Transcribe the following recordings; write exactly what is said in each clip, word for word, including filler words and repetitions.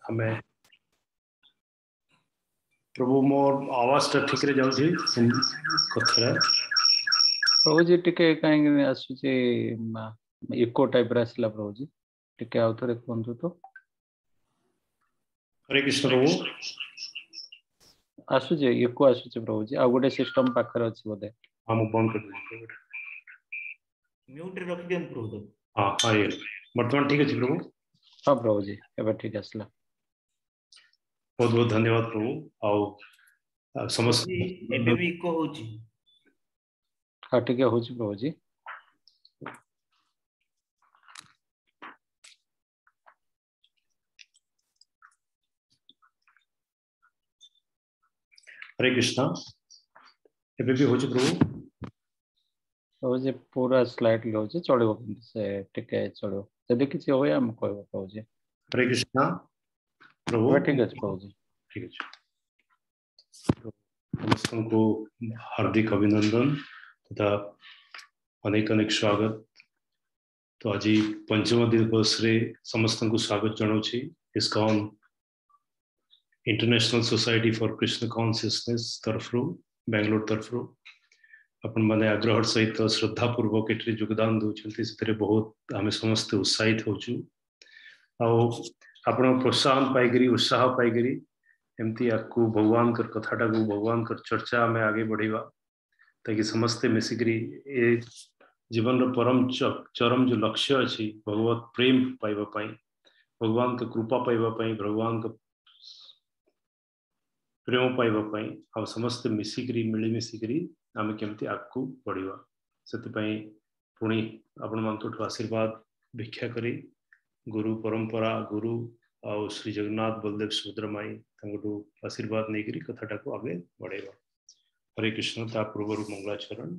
हमें प्रभु मोर आवाज टा ठीक रे जाउछि कथरा प्रभु जी टिके कहीं आसुचे इको टाइप रे आसला प्रभु जी टिके आउ थरे कोंतु तो हरे कृष्ण प्रभु आसुचे इको आसुचे प्रभु जी आ गोटे सिस्टम पाखर अछि बोधे हम बंद कर दे म्यूट रे रखि देन प्रभु हां हां ये वर्तमान ठीक अछि प्रभु हां प्रभु जी एबे ठीक आसला बहुत बहुत धन्यवाद प्रभु आउ समस्त एबे भी इको होछि हां ठीक है होछि प्रभु जी हरे कृष्णा एबे भी होछि प्रभु प्रभु जी पूरा स्लाइड लो छै चढ़ो से टिके चढ़ो जदि किछि होय हम कहबो प्रभु जी हरे कृष्णा प्रभु ठीक है प्रभु जी ठीक है समस्त को हार्दिक अभिनंदन तथा अनेक अनेक स्वागत तो आज पंचम दिवस रे समस्त को स्वागत जनाउछि ISKCON International Society for Krishna Consciousness तरफरु बेंगलोर तरफरु अपन माने आग्रह सहित श्रद्धा पूर्वक एटरे योगदान दउछन्ति सेतरे बहुत आमे समस्त उत्साहित होछु आ आपण प्रोत्साहन पाइगरी उत्साह पाइगरी एमती आपको भगवान कर कथाटा को भगवान कर चर्चा में आगे बढ़ेगा ताकि समस्ते मिसिकरी ए जीवन रो परम चरम जो लक्ष्य अछि भगवत प्रेम पाइबा पाई भगवान का कृपा पाइबा पाई भगवान का प्रेम पाइबा पाई आ समस्त मिसिकरी मिली मिसिकरी आमे केमती आगु बढ़िबा सेति पई पुणी आपण मानतो आशीर्वाद भिक्षा करी गुरु परंपरा गुरु और श्री जगन्नाथ बलदेव सुभद्रा माई तंगटू आशीर्वाद नहीं करी कथाटा को आगे बढ़ेगा हरे कृष्ण ता पूर्व मंगलाचरण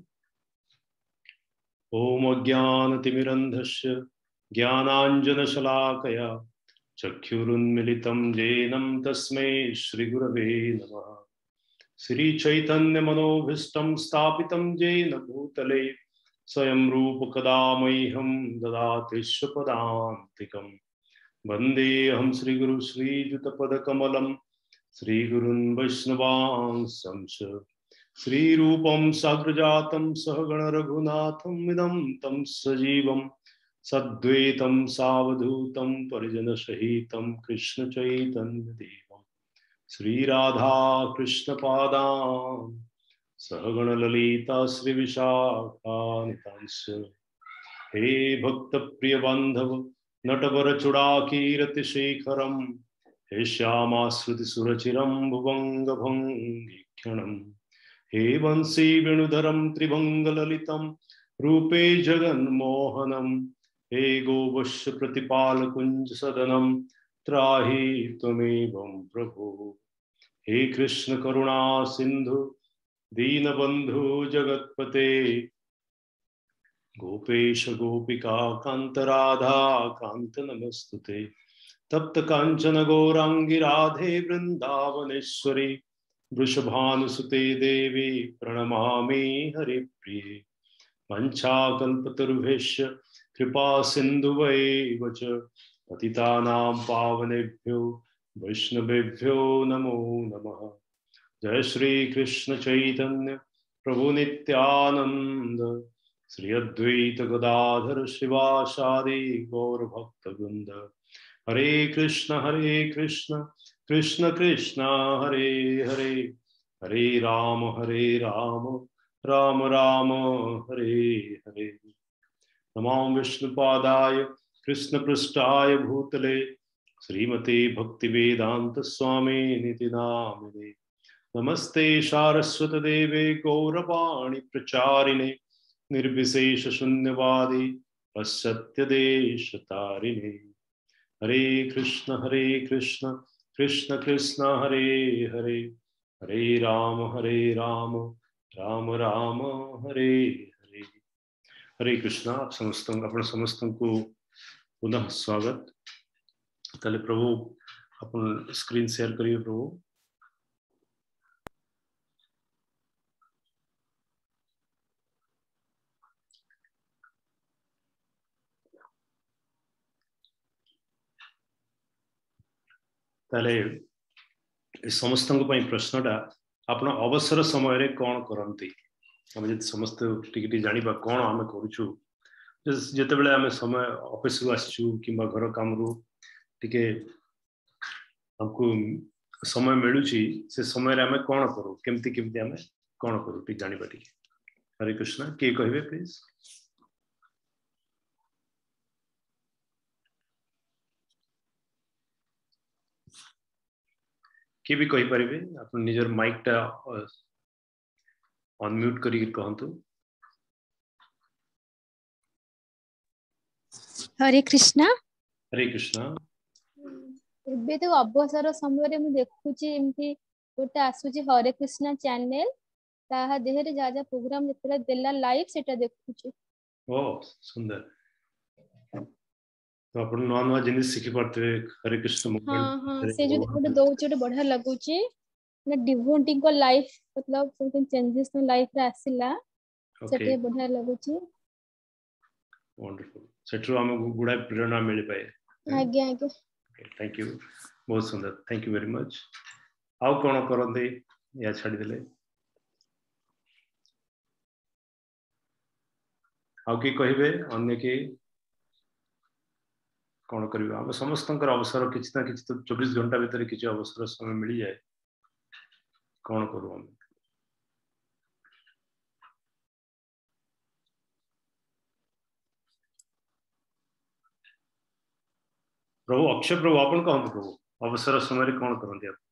ओम अज्ञानतिमिरन्धस्य ज्ञानाञ्जनशलाकया चक्षुरुन्मिलितं येनं तस्मै श्रीगुरवे नमः श्रीचैतन्यमनोभीष्टं स्थापितं येन भूतले स्वयं रूप कदा मह्यं ददाति स्वपदान्तिकम् वन्देऽहं श्रीगुरु श्रीयुतपदकमलं श्रीगुरुन् वैष्णवांशंस श्रीरूपं साग्रजातं सहगण रघुनाथं विदं तं सजीवं सद्वैतं सावधूतं परिजनसहितं कृष्ण चैतन्यदेवं श्रीराधा कृष्णपादान् सहगण ललिता श्रीविशाखान्वितांश्च हे भक्तप्रिय बान्धव नटवर चूड़ाकीरति शेखरम हे श्यामा श्रुति सुरचिरम भुवंग भंगी क्षणम हे वंशी वेणुधरम त्रिभंग ललितम रूपे जगन्मोहनम हे गोवश्य प्रतिपाल कुंज सदनम त्राहि त्वमेवं प्रभु हे कृष्ण करुणा सिंधु दीनबंधु जगत्पते गोपेश गोपिका कांत राधा कांत नमस्तुते तप्त कांचन गौरांगी राधे वृंदावनेश्वरी वृषभानुसुते देवी प्रणमामि हरिप्रिये वंशाकल्पतरुभ्यश्च कृपा सिन्धुवैव च पतितानां पावनेभ्यो वैष्णवेभ्यो नमो नमः जय श्री कृष्ण चैतन्य प्रभु नित्यानंद श्री अद्वैत गदाधर शिवासादि गौर भक्तवृंद हरे कृष्ण हरे कृष्ण कृष्ण कृष्ण हरे हरे हरे राम हरे राम राम राम हरे हरे नमो विष्णुपादाय कृष्ण पृष्ठाय भूतले श्रीमते भक्तिवेदांत स्वामी निति नामिने नमस्ते सारस्वत देवे गौरवाणी प्रचारिणे निर्विशेष शून्यवादी पश्चात्य देश तारिणे हरे कृष्ण हरे कृष्ण कृष्ण कृष्ण हरे हरे हरे राम हरे राम राम राम हरे हरे हरे कृष्ण आप समस्त अपन समस्त को पुनः स्वागत ताले प्रभु अपन स्क्रीन शेयर करिए प्रभु ताले समस्त प्रश्नटा आपण अवसर समय रे कौन करती आम जब समस्त टी जाना कौन आम करूँ जिते बड़े आम समय ऑफिस रू आसचु कि घर काम रू टिके हमको समय मिलूँ से समय आम कौन करूँ केमती केमती आम कौन करूँ टी जाना टी हरे कृष्ण किए कहे प्लीज किए भी कहि परिबे अपन निजर माइक टा अनम्यूट करी कहंतु हरे कृष्णा हरे कृष्णा एबे तो अवसर समय रे मु देखुची एमती गोटे आसुची हरे कृष्णा चैनल ताहा देहरे जा जा प्रोग्राम जेतला देला लाइव सेटा देखुची ओ सुंदर तो अपन नवा नवा जिनिस सिखि पड़ते हरे कृष्ण हां हां से जो गोटे दोउची गोटे बढ़िया लागुची ना डिवोटिंग को लाइफ मतलब समथिंग चेंजेस न लाइफ रे आसिला सेटे बढ़िया लागुची वंडरफुल सेट्रो हम गुडा प्रेरणा मिल पाए आज्ञा आज्ञा थैंक यू बहुत सुंदर थैंक यू वेरी मच आउ कोन करंदे या छाडी देले आउ की कहिबे अन्य के कौन करबा हम समस्त अवसर किछि ना किछि तो चौबीस घंटा भीतर किछि अवसर समय मिल जाए कौन करू हम प्रभु अक्षय प्रभु आपन कहंतु प्रभु अवसर समय रे कौन करंती आप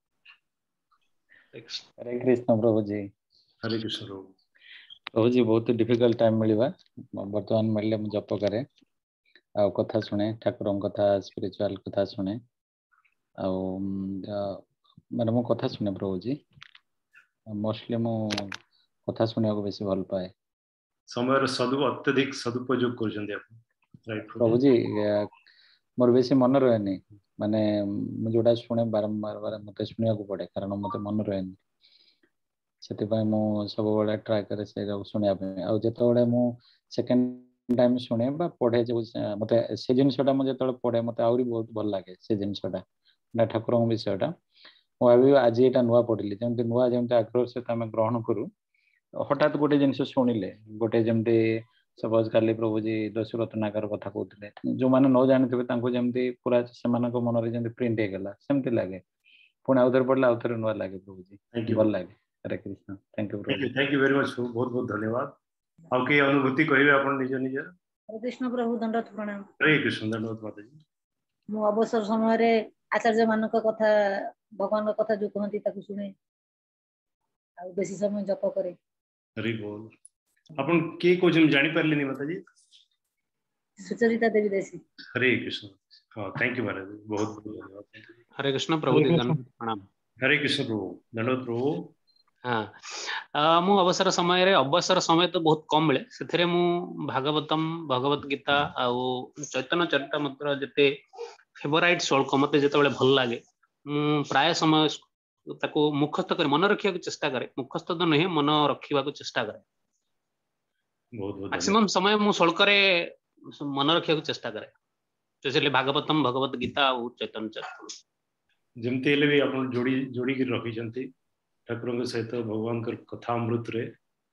हरे कृष्ण प्रभु जी हरे कृष्ण प्रभु प्रभु जी बहुत डिफिकल्ट टाइम मिलवा वर्तमान मिलले मु जप करे आ कथा सुने ठाकुर कथा स्पिरिचुअल कथा सुने आ माने मो कथा सुने प्रभु जी मोस्टली मो कथा सुने को बेसी भल पाए समय रे सदु अत्यधिक सदुपयोग करजंदी आप राइट प्रभु जी मोर बेसी मन रहनी माने मु जोडा सुने बारंबार बार मते सुनिया को पड़े कारण मते मन रहनी सेति पय मु सब बडा ट्राई करे से सुनिया पे आ जतो बडे मु सेकंड टाइम सुने बा पढ़े जो मते से जिनसटा मु जतो पढ़े मते आउरी बहुत भल लागे से जिनसटा ना ठाकुर विषयटा मु अभी आज एटा नुवा पढ़िली जेमते नुवा जेमते आग्रह से तमे ग्रहण करू हठात गोटे जिनस सुनिले गोटे जेमते सपोज काली प्रभु जी दशरथ नागर कथा कहते जो मैंने न जानी तांको जेमती पूरा से मन रे जेमती प्रिंट हो गला सेमती लागे पुणी आउथरे पढ़ले आउथरे नुवा लागे प्रभु जी भल लागे हरे कृष्ण थैंक यू प्रभु थैंक यू वेरी मच बहुत बहुत धन्यवाद आउ के अनुभूति कहबे अपन निज निज हरे कृष्ण प्रभु दंडवत प्रणाम हरे कृष्ण दंडवत माता जी मु अवसर समय रे आचार्य मानक कथा भगवान का कथा जो कहंती ताकू सुने आ बेसी समय जप करे हरि बोल अपन के को जम जानि परलेनी माता जी सुचरिता देवी देसी हरे कृष्ण हां थैंक यू महाराज बहुत बहुत धन्यवाद हरे कृष्ण प्रभु दंडवत प्रणाम हरे कृष्ण प्रभु दंडवत प्रभु हाँ मु अवसर समय रे अवसर समय तो बहुत कम मिले से मु भागवतम भगवत गीता आउ चैतन्य चरितमृत जते फेवराइट श्लोक मते जते बेले भल लागे मु प्राय समय ताको मुखस्थ कर मन रखिया को चेष्टा करे मुखस्थ तो नहीं मन रखिबा को चेष्टा करे बहुत बहुत मैक्सिमम समय मु श्लोक रे मन रखिया को चेष्टा करे स्पेशली भागवतम भगवत गीता आउ चैतन्य चरितमृत जेमते हेले भी अपन जोड़ी जोड़ी के रखी जंती ठाकुर के सहित भगवान कर कथा अमृत रे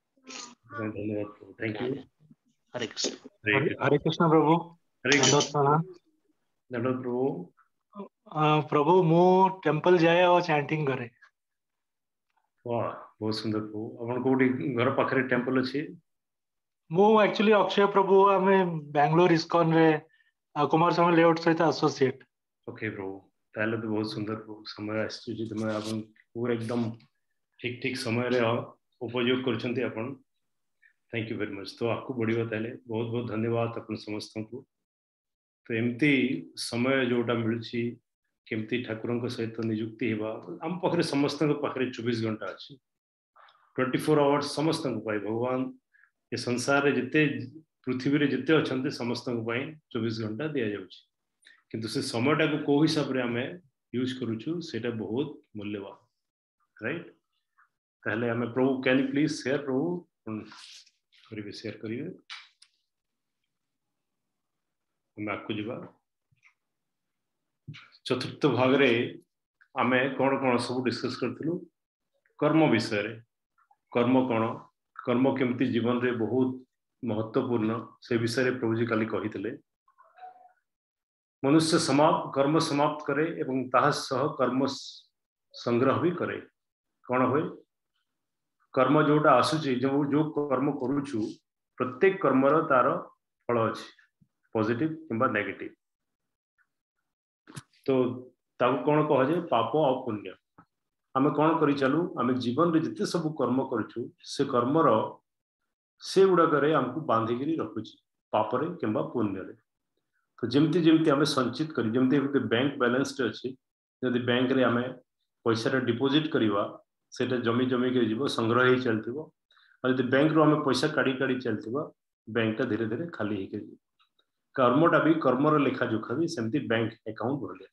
धन्यवाद थैंक यू हरे कृष्ण हरे कृष्ण प्रभु हरे कृष्ण दंडवत प्रभु प्रभु मु टेंपल जाए और चैंटिंग करे वाह बहुत सुंदर प्रभु अपन कोडी घर पाखरे टेंपल अछि मु एक्चुअली अक्षय प्रभु हमें बेंगलोर इस्कॉन रे कुमार स्वामी लेआउट सहित एसोसिएट ओके प्रभु ताले तो बहुत सुंदर प्रभु समय आछि तुम अपन पूरा एकदम ठीक ठीक समय रे उपयोग करछंती अपन थैंक यू वेरी मच तो आपको बढ़िया ताले बहुत बहुत धन्यवाद अपन समस्त को तो एमती समय जोटा मिलुची केमती ठाकुर सहित नियुक्ति हेबा आम पाखरे समस्त पाखरे चौबीस घंटा अच्छी ट्वेंटी फोर आवर्स समस्त भगवान ये संसार रे जिते पृथ्वी रे जिते अच्छे समस्त चौबीस घंटा दि जाउची किंतु से समयटा को को हिसाब रे हमें यूज करूछु सेटा बहुत मूल्यवान राइट ताहले हमें प्रभु कैन यू प्लीज शेयर प्रभु करिवे शेयर करिवे हम आपको जीवा चतुर्थ भाग रे आमे कौन कौन सब डिस्कस करथिलु कर्म विषय रे कर्म कौन कर्म केमती जीवन रे बहुत महत्वपूर्ण से विषय रे प्रभु जी काली कहिथिले मनुष्य समाप्त कर्म समाप्त करे एवं ताहा सह कर्म संग्रह भी करे कौन होय कर्म जोटा आसुची जो जो कर्म करूछु प्रत्येक कर्मर तार फल अछि पॉजिटिव किंबा नेगेटिव तो ताको कौन कह जाए पाप और पुण्य आमे कौन करि चालू आमे जीवन रे जिते सब कर्म करूछु से कर्मर से गुडा करे हमको बांधी गिरी रखुची पाप रे किंबा पुण्य रे तो जेमती जेमती आमे संचित करी जेमती बैंक बैलेंस टे अछि यदि बैंक रे आमे पैसा रे डिपॉजिट करिवा सेटा जमी जमी के जीवो संग्रह ही चलथिबो और यदि बैंक रो आमे पैसा काडी काडी चलथिबो बैंक टा धीरे धीरे खाली ही के कर्मटा भी कर्मर लेखा जोखा भी सेमती बैंक अकाउंट भले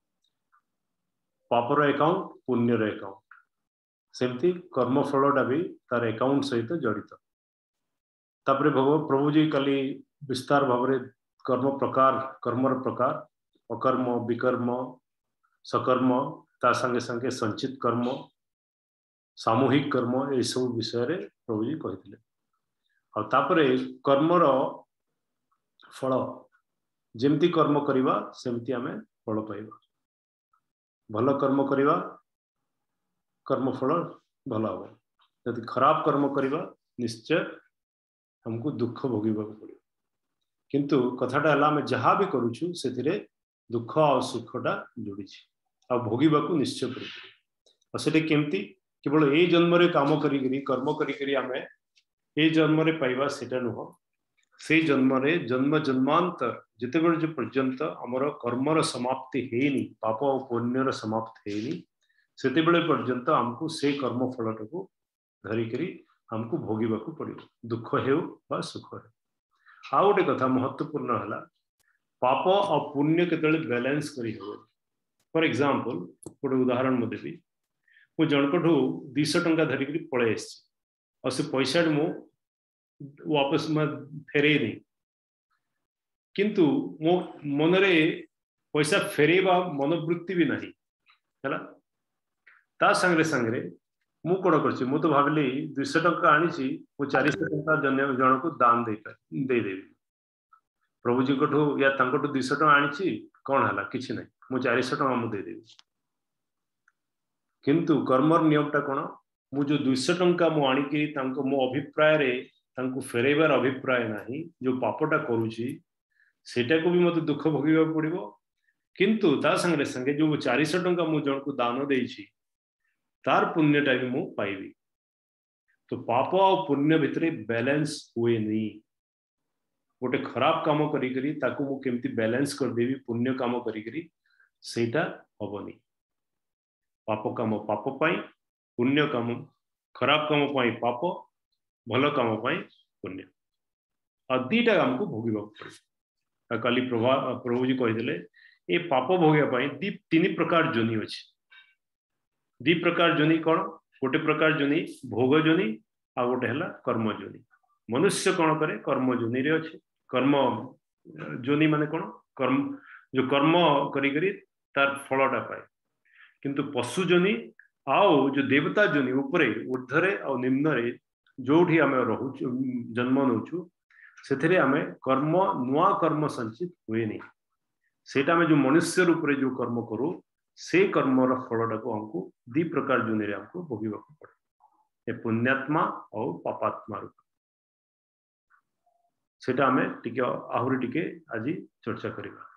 पापर अकाउंट पुण्यर अकाउंट सेमती कर्म फलटा भी तार अकाउंट सहित जड़ित तापरे प्रभु जी काली विस्तार भाव में कर्म प्रकार कर्मर प्रकार अकर्म विकर्म सकर्म ता संगे संगे संचित कर्म सामूहिक कर्म ये सब विषय रे प्रभु जी कहिथिले और तापरे कर्मर फल जेमती कर्म करिवा सेमती आमे फल पाइबा भल कर्म करिवा कर्म फल भल हो यदि खराब कर्म करिवा निश्चय हमको दुख भोगिबा पड़े किंतु कथाटा हला आमे जहा भी करूछु सेथिरे दुख और सुखटा जोड़ी छी आ भोगिबा को निश्चय पड़े और सेटे केमती केवल ए जन्म रे काम करी करी कर्म करी करी आमे ए जन्म रे पाइबा सेटा नुह से जन्म रे जन्म जन्मांतर जिते बेले जो पर्यंत हमर कर्मर समाप्ति हेनी पाप और पुण्यर समाप्ति हेनी सेते बेले पर्यंत हमको से कर्म फलटा को धरी करी हमको भोगिबा को पड़िबो दुख हेउ बा सुख हे आ गोटे कथा महत्वपूर्ण हला पाप और पुण्य केतले बैलेंस करी हो फॉर एग्जांपल गोटे उदाहरण मु देबी मु जनकठू दो सौ टंका धरी करी पळे आसी और से पैसा मु वापस में फेरे नहीं किंतु मो मनरे पैसा फेरेबा मनोवृत्ति भी नहीं है ता संगे संगे मु कौन कर मु तो भाविली दो सौ टंका आनी मु चार सौ टंका जन जन को दान दे दे देवी प्रभु जी को या तांको दो सौ टंका आनी कौन है किसी ना मु चार सौ टंका मु दे देवी किंतु कर्मर नियमटा कौन मु जो दो सौ टंका मु आनिकी तांको मो अभिप्राय रे तांको फेरेबार अभिप्राय नहीं जो पापटा करूची सेटा को भी मत दुख भोगिबा पड़िबो किंतु ता संगे संगे जो चार सौ टंका मु जन को दान देइछि तार पुण्यटा भी मु पाइबी तो पाप और पुण्य भितरे बैलेंस हुए नहीं गोटे खराब काम करी करी ताको मु केमती बैलेंस कर देबी पुण्य काम करी करी सेटा हबनी पाप काम पाप पाई पुण्य काम खराब काम पाई पाप भल काम पाई पुण्य और दीटा हमको भोगिबा पड़े काली प्रभा प्रभु जी कहिदेले ए पाप भोगिया पाई दी तीन प्रकार जोनि अछि दी प्रकार जोनि कौन गोटे प्रकार जोनि भोग जोनि आ गोटे हला कर्म जोनि मनुष्य कौन करे कर्म जोनि रे अछि कर्म जोनि माने कौन कर्म जो कर्म करी करी तार फलटा पाए किंतु पशु जोनि आउ जो देवता जोनि ऊपरे ऊर्ध्वरे और निम्न जो आमे रहू जन्म नौचु से आमे कर्म नुआ कर्म संचित हुए नहीं सेटा में जो मनुष्य रूप रे जो कर्म करू से कर्मर फलटा को हमको दी प्रकार जोनि हमको भोगिबा को पड़े ए पुण्यात्मा और पापात्मा रूप सेटा आमे टिके आहुरी टिके आज चर्चा करिबा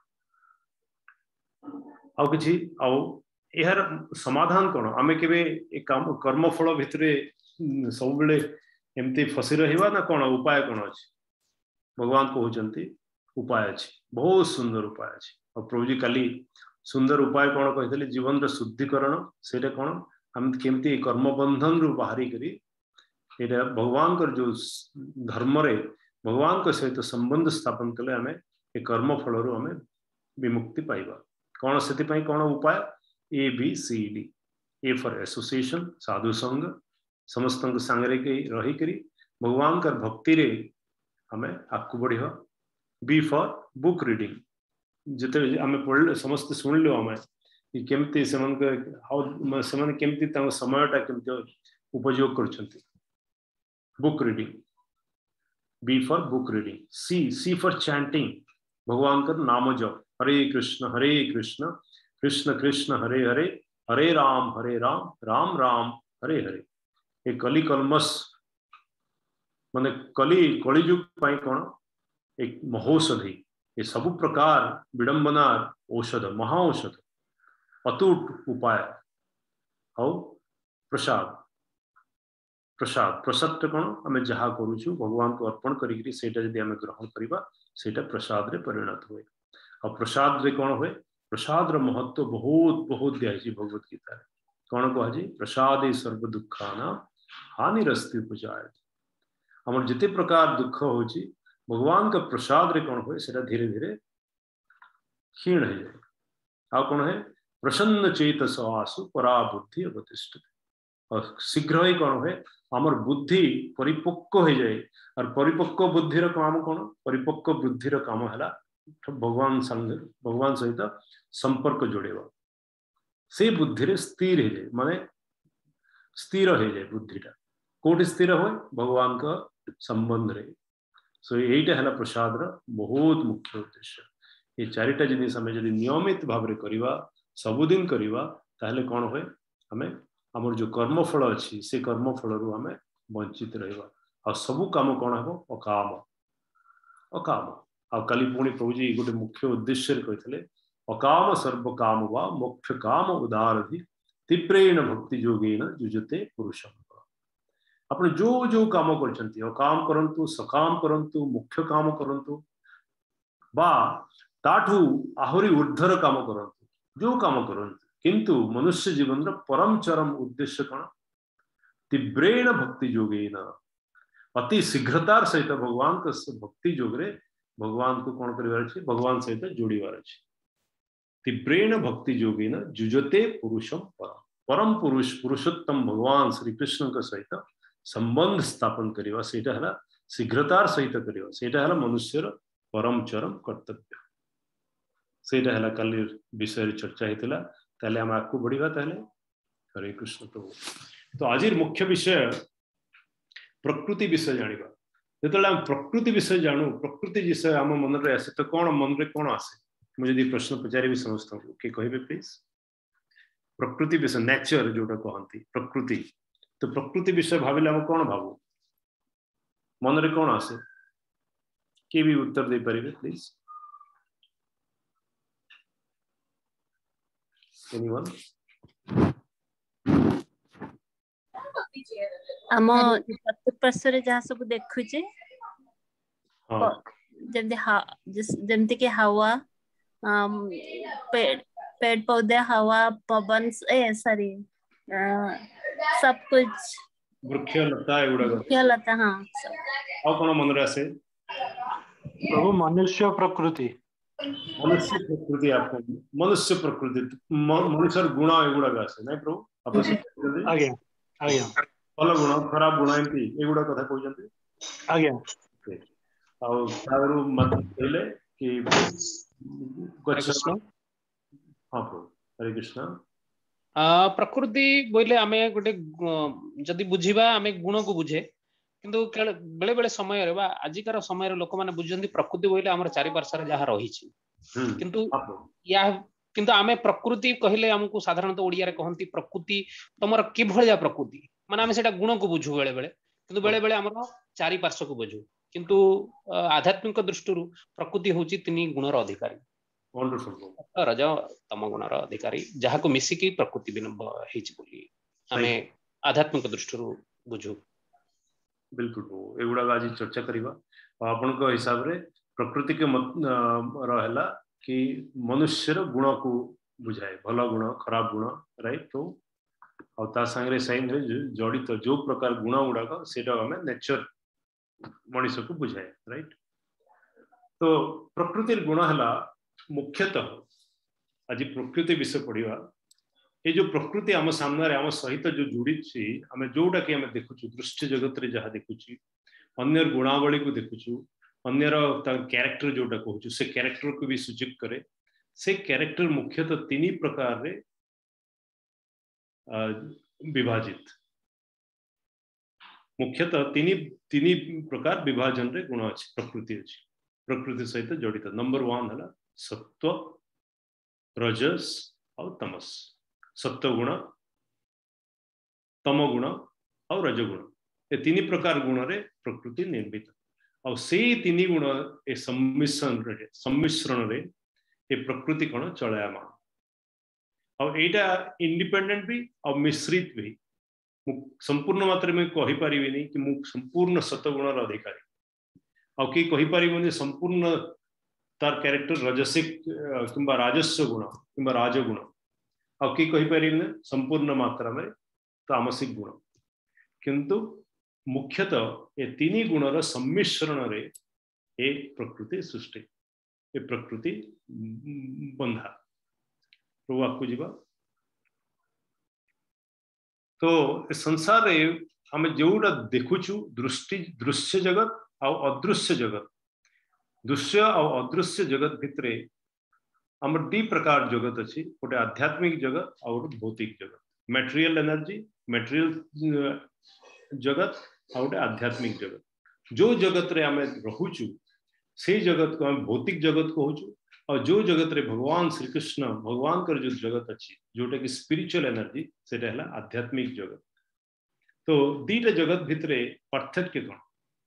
आउ किछि आउ एहर समाधान कोन आमे केबे ए काम कर्म फल भितरे सब बेले एमती फसी रहिबा ना कौन उपाय कौन अच्छे भगवान कहते उपाय अच्छे बहुत सुंदर उपाय अच्छे और प्रभु जी काली सुंदर उपाय कौन कहते जीवन शुद्धिकरण से कौन आम केमती कर्म बंधन रु बाहरी करी एटा भगवान कर जो धर्म रे भगवान के सहित संबंध स्थापन कले आमे ए कर्म फल रु आमे विमुक्ति पाइबा कौन से कौन उपाय A B C D A for association साधु संग समस्त सांगरे के रही करी भगवान कर भक्ति रे हमें आगू बढ़िया बी फॉर बुक रीडिंग जिते आम पढ़ समस्त शुणिलु आम कि केमती सेमन हाउ सेमन केमती तांको समयटा केमती उपयोग करछंती book reading B for book reading C C for chanting भगवान का नाम जप हरे कृष्ण हरे कृष्ण कृष्ण कृष्ण हरे हरे हरे राम हरे राम राम राम हरे हरे ये कली कलमस माने कली कलिजुग पाई कोन एक महौषधि ये सब प्रकार विडंबनार औषध महाऔषध अतूट उपाय हौ प्रसाद प्रसाद प्रसाद कोन आमे जहा करूछु भगवान को अर्पण करी सेटा जदी आमे ग्रहण करिबा सेटा प्रसाद रे परिणत होय और प्रसाद रे कोन होय प्रसाद रो महत्व बहुत बहुत दियाई भगवत गीता रे कोन कहै छी प्रसादे सर्व दुखाना हानिरस्ति उपजायते हमर जिते प्रकार दुख होची भगवान का प्रसाद रे कोन होय सेटा धीरे धीरे क्षीण हो जाए आ कोन है प्रसन्न चेतस आसु परा बुद्धि अवतिष्ठते और शीघ्र ही कोन है हमर बुद्धि परिपक्व हो जाए और परिपक्व बुद्धि रो काम कोन परिपक्व बुद्धि रो काम हला भगवान संग भगवान सहित संपर्क जोड़ेबा से बुद्धि रे स्थिर हो जाए माने स्थिर हो जाए बुद्धिटा कोटि स्थिर होय भगवान का संबंध रे सो एटा हला प्रसाद रो बहुत मुख्य उद्देश्य ये चारिटा जिनिस हमें जदि नियमित भाव रे करिवा सबुदिन करिवा ताहले कोन होय हमें हमर जो कर्मफल अछि से कर्मफल रु हमें वंचित रहबा आ सब काम कोन हबो अकाम अकाम आ कली पुणी प्रभु जी गोटे मुख्य उद्देश्य रे कहितले अकाम सर्व काम वा मोक्ष काम उदारधि तीव्रेण भक्ति योगेन जुजते पुरुषम अपने जो जो काम करछंती अकाम करंतु सकाम करंतु मुख्य काम करंतु बा ताठू आहुरी ऊर्ध्वर काम करंतु जो काम करंतु किंतु मनुष्य जीवन रो परम चरम उद्देश्य कोन तीव्रेण भक्ति योगेन अति शीघ्रतार सहित भगवान के भक्ति योग रे भगवान को कोन करिवार अछि भगवान सहित जोड़ीवार अछि तीव्रेण भक्ति योगेन जुजते पुरुषम परम परम पुरुष पुरुषोत्तम भगवान श्री कृष्ण के सहित संबंध स्थापन करिवा सेटा हला शीघ्रतार सहित करिवा सेटा हला मनुष्यर परम चरम कर्तव्य सेटा हला कल विषय चर्चा हेतला ताले हम आकु बढ़िबा ताले हरे कृष्ण प्रभु तो आजिर मुख्य विषय प्रकृति विषय जानिबा जेतले हम प्रकृति विषय जानू प्रकृति विषय हम मन रे आसे तो कोन मन रे कोन आसे मुझे दी प्रश्न पचारि भी समझता हूं कि कहिबे प्लीज प्रकृति विषय नेचर जोटा कहंती प्रकृति तो प्रकृति विषय भाविले हम कोन भाबू मन रे कोन आसे के भी उत्तर दे परिबे प्लीज एनीवन आम चतुर्पार्श्व जहाँ सब देखुचे जमती जमती कि हवा पेड़ पेड़ पौधे हवा पवन ए सॉरी सब कुछ वृक्षलता एगुड़ा वृक्षलता हाँ आ कोन मन रे आसे प्रभु मनुष्य प्रकृति मनुष्य प्रकृति आपको मनुष्य प्रकृति मनुष्य गुण एगुड़ा आसे नै प्रभु आप आगे आगे भल गुण खराब गुण एमती एगुड़ा कथा कहउजंती आगे आ तारू मत कहले कि कृष्ण हां प्रभु हरे कृष्ण प्रकृति बोले आमे गोटे जदि बुझिबा आमे गुण को बुझे किंतु बेले बेले समय रे बा आजिकार समय रे लोक माने बुझजंती प्रकृति बोले हमर चारि पार्श्व रे जहा रही छी किंतु या किंतु आमे प्रकृति कहले हमकु साधारणतः ओडिया रे कहंती प्रकृति तमर कि भलिया प्रकृति माने आमे सेटा गुण को बुझू बेले बेले किंतु बेले बेले हमर चारि पार्श्व को बुझू किंतु आध्यात्मिक दृष्टि प्रकृति होची तिनी गुणर अधिकारी वंडरफुल रज तम गुणर अधिकारी जहा को मिसिकी प्रकृति बिनब हेची बोली आमे आध्यात्मिक दृष्टि बुझू बिल्कुल एगुड़ा आज चर्चा करिबा आपन को हिसाब रे प्रकृति के मत रहला कि मनुष्यर गुण को बुझाए भल गुण खराब गुण राइट तो और ता संगे साइन रे जड़ित जो प्रकार गुण गुडा का सेटा हमें नेचर मनुष्य को बुझाए राइट तो प्रकृति गुण हला मुख्यतः आज प्रकृति विषय पढ़िबा ये जो प्रकृति आम सामने आम सहित जो जोड़ी आम जोटा कि देखुचु दृश्य जगत रे जहाँ देखुची अन्य गुणावली को देखुचु अन्यर कैरेक्टर जोटा कहूँ से कैरेक्टर को भी सूचित करे से कैरेक्टर मुख्यतः तीन प्रकार रे विभाजित मुख्यतः तीन तीन प्रकार विभाजन रे गुण अछि प्रकृति अछि प्रकृति सहित जड़ित नंबर वन है सत्व रजस और तमस सत्व गुण तम गुण और रजगुण ये तीन प्रकार गुण रे प्रकृति निर्मित और से तीन गुण ए सम्मिश्रण रे सम्मिश्रण रे ये प्रकृति कण चलायमान और एटा इंडिपेंडेंट भी और मिश्रित भी संपूर्ण मात्रा में कहि परिबिनी कि मु संपूर्ण सत्वगुण र अधिकारी और कि कहि परिबनी संपूर्ण तार कैरेक्टर रजसिक किंबा राजस्व गुण किंबा राजगुण और कि कहि परिबिनी संपूर्ण मात्रा में तामसिक गुण किंतु मुख्यतः ये तीन गुणर सम्मिश्रण रे एक प्रकृति सृष्टि ये प्रकृति बंधा प्रभु आपको जीवा तो संसार रे आम जोटा देखुचु दृष्टि दृश्य जगत और अदृश्य जगत दृश्य और अदृश्य जगत भितरे आम दी प्रकार जगत अच्छी गोटे आध्यात्मिक जगत और गोटे भौतिक जगत मटेरियल एनर्जी मटेरियल जगत और गोटे आध्यात्मिक जगत जो जगत रे आम रहुचु से जगत को आम भौतिक जगत कहूचु और जो जगत रे भगवान श्री कृष्ण भगवान कर जो जगत अच्छी जोटा कि स्पिरिचुअल एनर्जी से आध्यात्मिक जगत तो दीटा जगत भितरे पार्थक्य कौन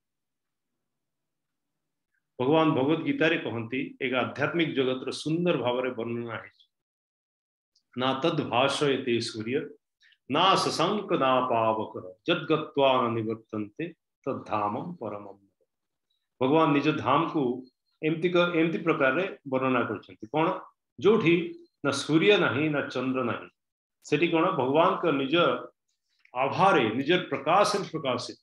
भगवान भगवत गीता रे कहती एक आध्यात्मिक जगत रो सुंदर भाव रे वर्णना है ना तद भाषयते सूर्य ना शशंक ना पावक जद्गत्वा न निवर्तन्ते तद्धामं परमं भगवान निज धाम को एमती एमती प्रकार रे वर्णना करछंती कोन जोठी ना सूर्य नहीं ना चंद्र नहीं सेठी कोन भगवान का निज आभारे निज प्रकाश प्रकाशित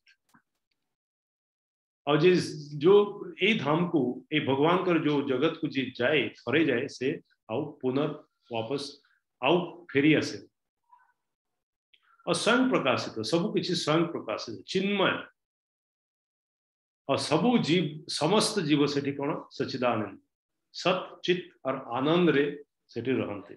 और जे जो ए धाम को ए भगवान कर जो जगत को जी जाए थरे जाए से आउ पुनर् वापस आउ फेरी आसे और स्वयं प्रकाशित सब किसी स्वयं प्रकाशित चिन्मय और सबु जीव समस्त जीव सेठी कौन सच्चिदानंद सत चित और आनंद रे सेठी रहते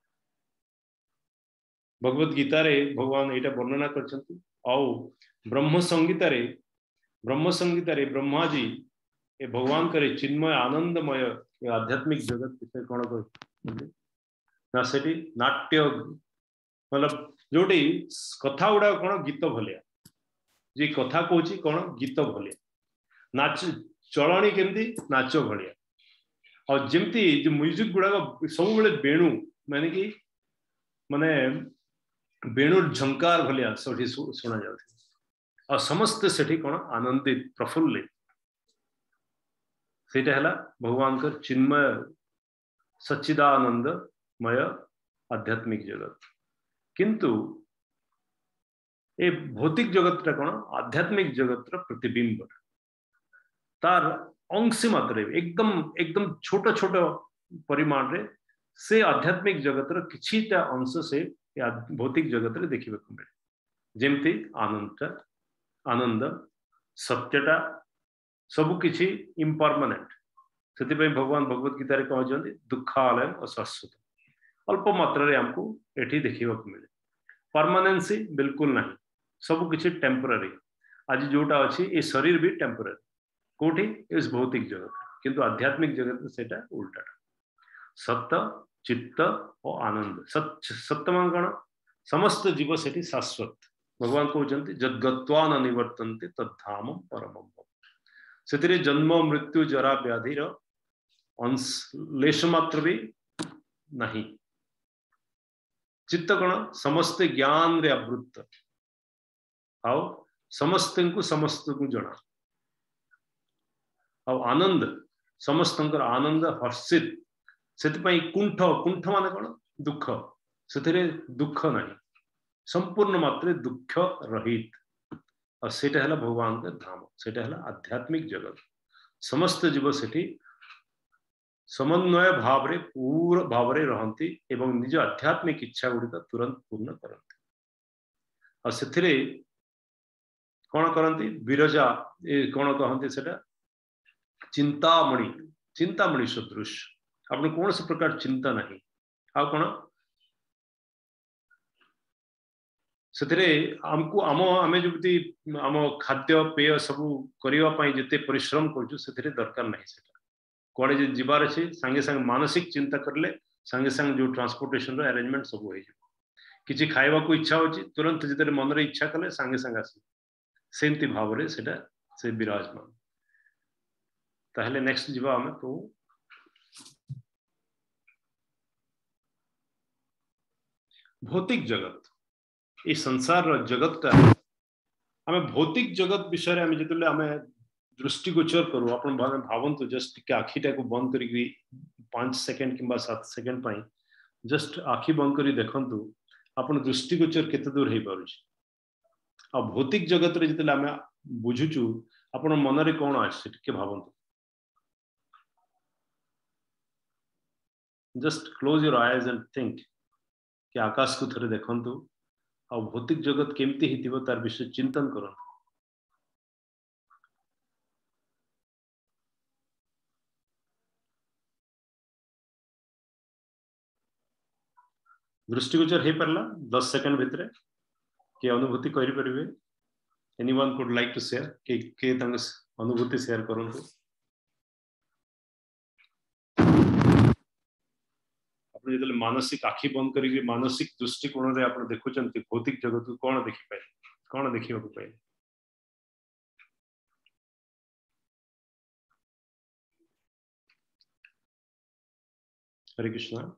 भगवत गीता रे भगवान एटा वर्णना करछंती और ब्रह्म संगीता रे ब्रह्म संगीता रे ब्रह्मा जी ए भगवान करे चिन्मय आनंदमय आध्यात्मिक जगत विषय कौन कर ना सेठी नाट्य मतलब जोटी कथा गुड़ा कौन गीत भलिया जी कथा कहूँ कौन गीत भलिया नाच चलनी केमती नाच भलिया और जमती जो म्यूजिक गुड़ाक सब बेले बेणु माने कि माने बेणु झंकार भलिया सठी शुणा जाए और समस्त सेठी कौन आनंदित प्रफुल्लित सेटा है भगवान का चिन्मय सच्चिदानंदमय आध्यात्मिक जगत किंतु ए भौतिक जगत कौन आध्यात्मिक जगत प्रतिबिंब तार अंश मात्र एकदम एकदम छोट छोट परिमाण रे से आध्यात्मिक जगत किछिटा अंश से भौतिक जगत रे देखिबा को मिले जेमती आनंद आनंद सत्यटा सब किछि इम्परमानेंट से भगवान भगवत गीता रे कहते दुखालय और शाश्वत अल्प मात्रा रे हमको एठी देखिबा को मिले परमानेंसी बिल्कुल नहीं सब किछि टेम्पररी आज जोटा अच्छी ये शरीर भी टेम्पररी कोठी इस भौतिक जगत किंतु आध्यात्मिक जगत में सेटा उल्टा सत्य चित्त और आनंद सत्य सत्य मान कौन समस्त जीव सेठी शाश्वत भगवान कहते जद्गत्वा न निवर्तन्ते तद्धाम परमं से जन्म मृत्यु जरा व्याधिर अंश लेश मात्र भी नहीं चित्त कौन समस्त ज्ञान रे आवृत्त आओ समस्त को समस्त को जना और आनंद समस्त आनंद हर्षित से कुंठ कुंठ मान कौन दुख से दुख नहीं संपूर्ण मात्रे दुख रहित और सेटा है भगवान का धाम सेटा है आध्यात्मिक जगत समस्त जीव सेठी समन्वय भाव रे पूर्ण भाव रे रहंती एवं निज आध्यात्मिक इच्छा गुड़िक तुरंत पूर्ण करती और से कौन करती विरजा कौन कहते सेटा चिंतामणि चिंतामणि सदृश आपन कौन से प्रकार चिंता नहीं आ कोन सेतरे हमको आम आमे जति आम खाद्य पेय सब करिवा पई जते परिश्रम करजु सेतरे दरकार नहीं सेटा कोडे जे जिबार अछि संगे संग मानसिक चिंता करले संगे संग जो ट्रांसपोर्टेशन रो अरेंजमेंट सब होई किछि खाइबा को इच्छा होछि तुरंत जते मन रे इच्छा कले संगे संग आसी सेमति भाव रे सेटा से विराजमान ताहले नेक्स्ट जिबा हमें तो भौतिक जगत ये संसार जगत टा हमें भौतिक जगत विषय हमें जितले हमें दृष्टिगोचर करू अपन भावंतु जस्ट के आखिटा को बंद करी पांच सेकंड किंबा सात सेकंड पाई जस्ट आखि बंद करी देखंतु अपन दृष्टिगोचर केते दूर हे पारुछि आ भौतिक जगत रे जितले हमें बुझुचु अपन मन रे कोन आछि के भावंतु just close your eyes and think कि आकाश को थरे देखंतु आ भौतिक जगत केमती हितिबो तार विषय चिंतन करंतु दृष्टिगोचर हे परला दस सेकंड भितरे के अनुभूति करि परिबे anyone could like to share के के तंग अनुभूति शेयर करंतु आपण जेतले मानसिक आखि बंद करी मानसिक दृष्टिकोण रे आपण देखुचंती भौतिक जगत को कोन देखि पाए कोन देखिबा को पाए हरे कृष्णा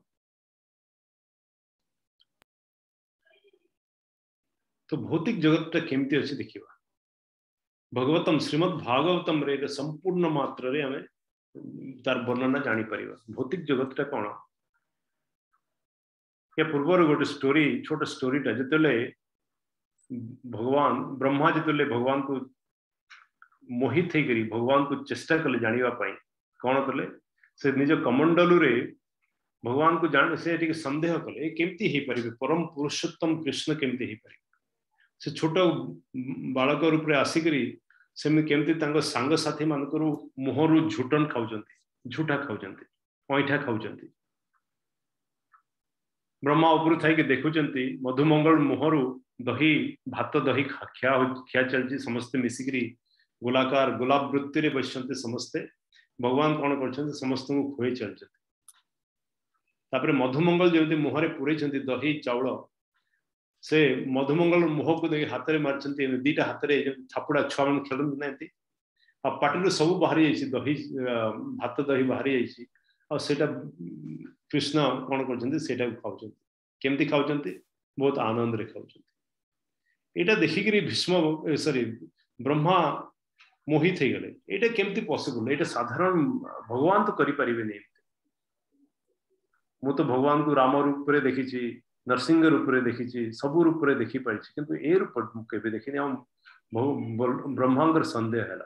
तो भौतिक जगत टा केमती अछि देखिबा भगवतम श्रीमद् भागवतम रे संपूर्ण मात्रा रे हमें तार वर्णना जानि परिबा भौतिक जगत टा कोन या पूर्वर गोटे स्टोरी छोटा स्टोरी टा जतले भगवान ब्रह्मा जतले भगवान को मोहित हे करी भगवान को चेष्टा कले जानिबा पई कोन कले से निज कमंडलु रे भगवान को जान से ठीक संदेह कले ए केमती हे परिबे परम पुरुषोत्तम कृष्ण केमती हे परिबे से छोटा बालक रूप रे आसी करी से केमती तांग संग साथी मानकरू मोहरु झुटन खाउचंती झूठा खाउचंती पैठा खाउचंती ब्रह्मा ऊपर थाई के देखुचंती मधुमंगल मोहरु दही भात दही खिया खिया चलची समस्त मिसिकरी गोलाकार गुलाब वृत्ति रे बसचंती समस्ते भगवान कोन करचंती समस्त को खोई चलचंती तापरे मधुमंगल जेमती मोहरे पुरैचंती दही चावल से मधुमंगल मोह को देखि हाथ रे मारचंती दीटा हाथ रे छापुड़ा छुआ मन खेलन नांती आ पाटिरो सब बाहरी आइछि दही भात दही बाहरी आइछि आ सेटा कृष्ण कोन करचंती सेटा खाउचंती केमती खाउचंती बहुत आनंद रे खाउचंती एटा देखिकरी भीष्म सॉरी ब्रह्मा मोहित हे गले एटा केमती पॉसिबल एटा साधारण भगवान तो करि परिबे नै मु तो भगवान को राम रूप रे देखिछि नरसिंह रूप रे देखिछि सब रूप रे देखि पाइछि किंतु ए रूप केबे देखिनि हम बहु ब्रह्मांकर संदेह हला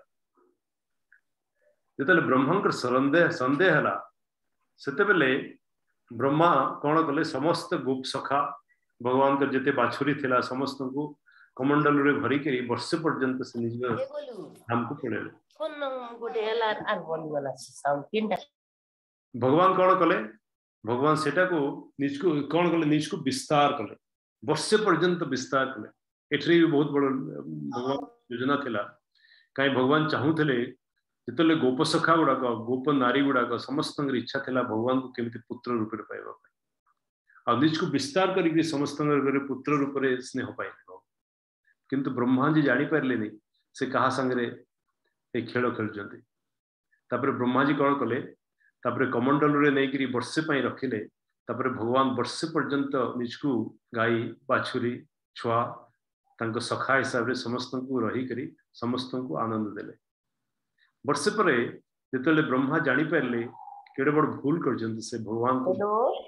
जतले ब्रह्मांकर संदेह संदेह हला सेते बेले ब्रह्मा कोन कले समस्त गोप सखा भगवान के जते बाछुरी थिला समस्त को कमंडल रे भरी के वर्ष पर्यंत से निज हमको पड़ेले फोन गोटे हला आर बोली वाला साउंड तीनटा भगवान कोन कले भगवान सेटा को निज को कोन कले निज को विस्तार कले वर्ष पर्यंत विस्तार कले एठरी भी बहुत बड़ भगवान योजना थिला काई भगवान चाहूथले जितले गोप सखा गुडा गोप नारी गुडा समस्त इच्छा थिला भगवान को केमिति पुत्र रूप रे पाइबा आ निज को विस्तार करी समस्त पुत्र रूप रे स्नेह पाइबा किंतु ब्रह्मा जी जानि पारले नहीं से कहा संगरे ए खेल खेलजंती तापर ब्रह्मा जी कोन कले तापर कमंडल रे नै करी वर्षे पई रखिले तापर भगवान वर्षे पर्यंत निज को गाई बाछुरी छुआ तांको सखा हिसाब रे समस्त को रही करी समस्त को आनंद देले वर्षे परे जेतले ब्रह्मा जानि पारले केडे बड़ भूल करजंती से भगवान को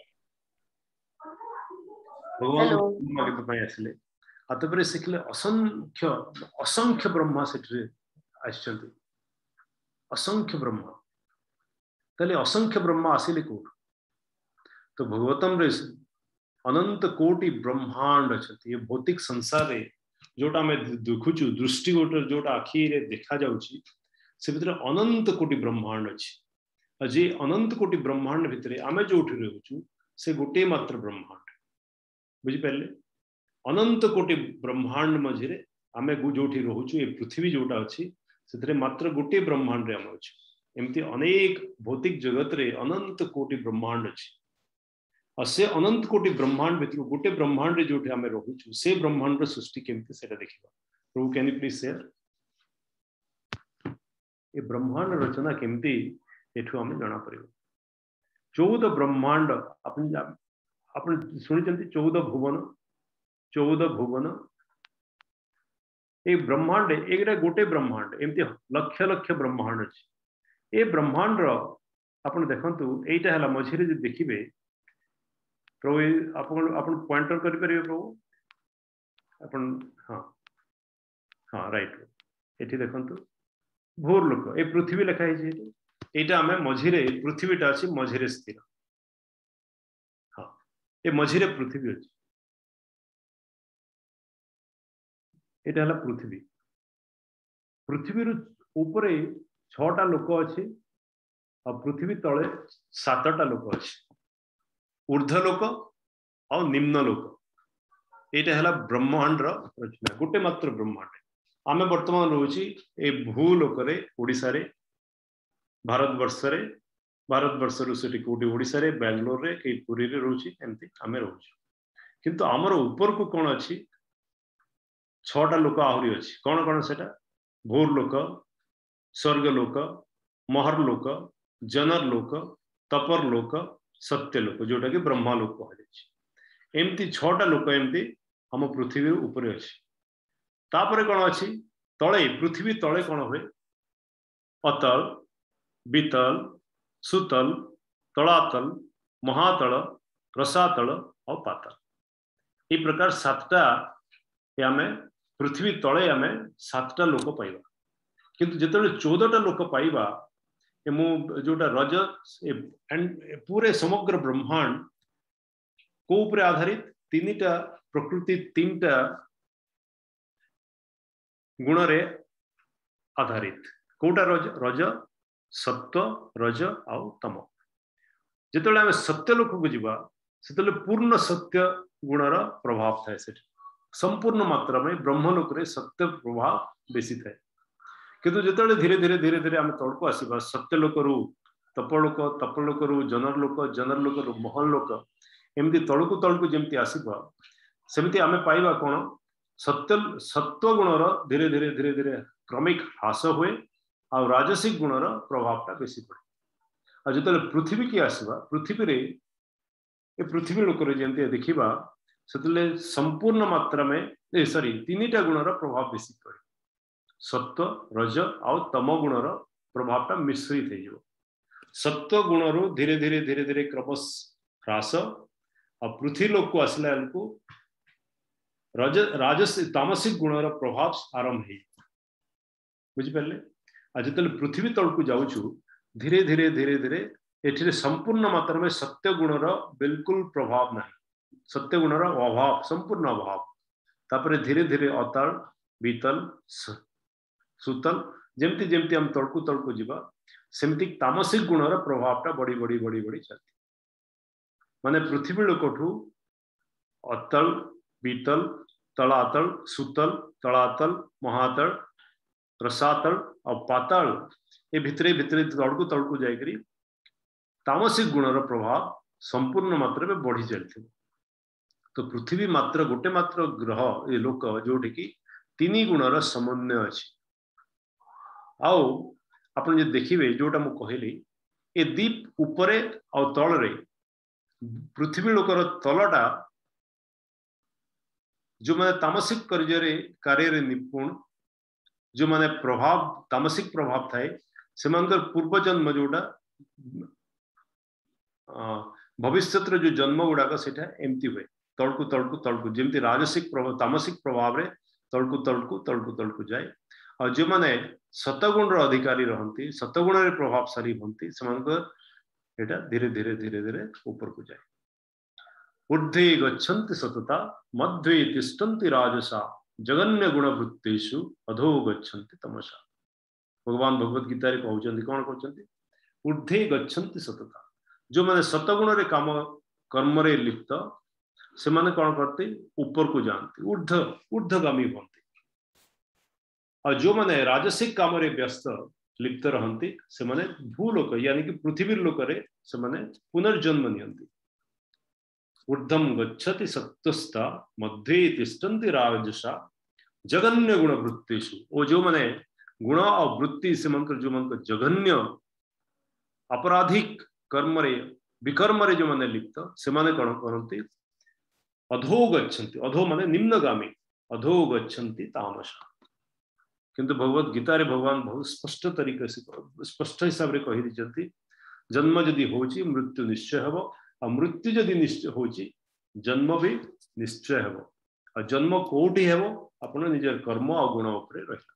भगवान मागे पई आसले आतपरे सिखले असंख्य असंख्य ब्रह्मा सेठरे आछंती असंख्य ब्रह्मा तले असंख्य ब्रह्मा आसिले को तो भगवतम रे अनंत कोटि ब्रह्मांड अछि ये भौतिक संसार रे जोटा में देखुछु दृष्टिगोचर जोटा आखि रे देखा जाउछि से भीतर अनंत कोटि ब्रह्मांड अछि आज अनंत कोटि ब्रह्मांड भितर आम जो रोचु से गोटे मात्र ब्रह्मांड बुझिपारे अनंत कोटि ब्रह्मांड मझे आम जो रोचु ये पृथ्वी जोटा अच्छी से मात्र गोटे ब्रह्मांड आम अच्छे एमती अनेक भौतिक जगत रे अनंत कोटि ब्रह्मांड अच्छी और से अनंत कोटि ब्रह्मांड भीतर गोटे ब्रह्मांड रे जो आम रोचु से ब्रह्मांड सृष्टि केमती से देखा प्रभु कैन यू प्लीज शेयर ये ब्रह्मांड रचना केमती एठू आम जना पड़े चौदह ब्रह्मांड अपन अपन शुणी चौदह भुवन चौदह भुवन एक ब्रह्मांड एक गोटे ब्रह्मांड एमती लक्ष लक्ष ब्रह्मांड अच्छे ये ब्रह्मांड अपन देखु यहीटा मझे देखिए प्रभु अपन पॉइंटर कर प्रभु अपन हाँ हाँ राइट ये देखु भूर लोक ये पृथ्वी लिखाई यहाँ आम मझे पृथ्वीटा अच्छी मझे स्थिर हाँ ये मझे पृथ्वी अच्छी यहाँ है पृथ्वी पृथ्वी ऊपर छटा लोक अच्छे और पृथ्वी तले सातटा लोक अच्छे ऊर्ध्वलोक और निम्न लोक यहाँ है ब्रह्मांड रचना गोटे मात्र ब्रह्मांड आम वर्तमान रोचे ए भूलोक ओडिशा रे भारत वर्ष रे भारत वर्ष रू कौटी ओडिशा रे बेंगलोर रे कई पुरी रे रोचे एमती आम रोच किंतु आमर ऊपर को कौन अच्छी छटा लोक आहरी अच्छी कौन कौन से भूर लोक स्वर्ग लोक महर लोक जनर लोक तपर लोक सत्य लोक जोटा कि ब्रह्मा लोक कह एमती छटा लोक एमती हम पृथ्वी ऊपर अच्छी तापर कौन अच्छी तले पृथ्वी तले कौन हुए अतल बीतल सुतल तलातल महातल रसातल और पातल ये प्रकार सातटा आम पृथ्वी तले आम सातटा लोक पाइबा किंतु जिते चौदहटा लोक पाइबा मु जोटा रज पूरे समग्र ब्रह्मांड को ऊपर आधारित तीन टा प्रकृति तीन टा गुण रे आधारित कोटा रज रज सत्व रज आउ तम जिते आम सत्य लोक को जीवा से पूर्ण सत्य गुणर प्रभाव थाए से संपूर्ण मात्रा में ब्रह्मलोक रे सत्य प्रभाव बेसी थाए किंतु जिते धीरे धीरे धीरे धीरे आम तल को आसवा सत्य लोक रू तपलोक तपलोक रू जनर लोक जनर लोक रू महल लोक एमती तल को तल को जमती आसवा सेमती आम पाइबा कौन सत्य सत्व गुणर धीरे धीरे धीरे धीरे क्रमिक ह्रास हुए आ राजसिक गुणर प्रभावटा बेसी पड़े आ जो पृथ्वी की आसवा पृथ्वी रे ए पृथ्वी लोक जमती देखा से संपूर्ण मात्रा में सॉरी तीन टा गुणर प्रभाव बेसी पड़े सत्व रज आउ तम गुणर प्रभावटा मिश्रित हो सत्व गुणर धीरे धीरे धीरे धीरे क्रमश ह्रास आ पृथ्वी लोक को आसला को रज राजस तामसिक गुणर प्रभाव आरंभ हो बुझिपारे आज जो पृथ्वी तल को जाऊँ धीरे धीरे धीरे धीरे ये संपूर्ण मात्रा में सत्य गुणर बिल्कुल प्रभाव ना सत्य गुणर अभाव संपूर्ण अभाव तापर धीरे धीरे अतल बीतल सुतल जमती जमती हम तलकू तलकू जीवा सेमती तामसिक गुणर प्रभावटा बढ़ी बढ़ी बढ़ी बढ़ी चलती माने पृथ्वी लोकठू अतल बीतल तलातल सुतल तलातल महातल रसातल और पाताल ये भितरे भितरे तलकू तलकू जाकरी तामसिक गुणर प्रभाव संपूर्ण मात्रा में बढ़ी चलती तो पृथ्वी मात्र गोटे मात्र ग्रह ये लोक जोटि की तीन गुणर समन्वय अच्छी आओ अपन जो देखिए जोटा मु कहली ए दीप उपरे और तल रे पृथ्वी लोकर तलटा जो मैंने तामसिक कार्य कार्य निपुण जो मैंने प्रभाव तामसिक प्रभाव थाए से पूर्व जन्म जोटा भविष्य जो जन्म गुड़ाक से एमती हुए तलकू तलकू तलकू जमती राजसिक प्रभाव तामसिक प्रभाव रे तलकू तलकू तलकू तलकू जाए और जो मैंने सतगुण अधिकारी रहती सतगुण प्रभावशाली हंती से धीरे धीरे धीरे धीरे ऊपर को जाए ऊर्ध्वे गच्छन्ति सतता मध्वे तिष्ठन्ति राजसा जगन्य गुण वृत्तेषु अधो गच्छन्ति तमसा भगवान भगवत गीता रे कहउचंती कौन कहउचंती ऊर्ध्वे गच्छन्ति सतता जो माने सतगुण रे काम कर्म रे लिप्त से माने कौन करते ऊपर को जानते ऊर्ध्व ऊर्ध्वगामी बनते और जो माने राजसिक काम रे व्यस्त लिप्त रहंती से माने भूलोक यानी कि पृथ्वी लोक रे से माने पुनर्जन्म नियंती ऊर्ध्वं गच्छति सत्वस्ता मध्ये तिष्ठन्ति राजसा जगन्य गुण वृत्तिषु ओ जो माने गुण और वृत्ति से मनकर जो मनकर जघन्य अपराधिक कर्म रे विकर्म रे जो माने लिप्त से माने कौन करती अधो गच्छन्ति अधो माने निम्नगामी अधो गच्छन्ति तामसा किंतु भगवत गीता रे भगवान बहुत स्पष्ट तरीके से स्पष्ट हिसाब रे कहि दिचंती जन्म जदि होची मृत्यु निश्चय हबो और मृत्यु जदि निश्चय होची जन्म भी निश्चय हबो और जन्म कोठी हेबो अपन निजर कर्म और गुण ऊपर रहला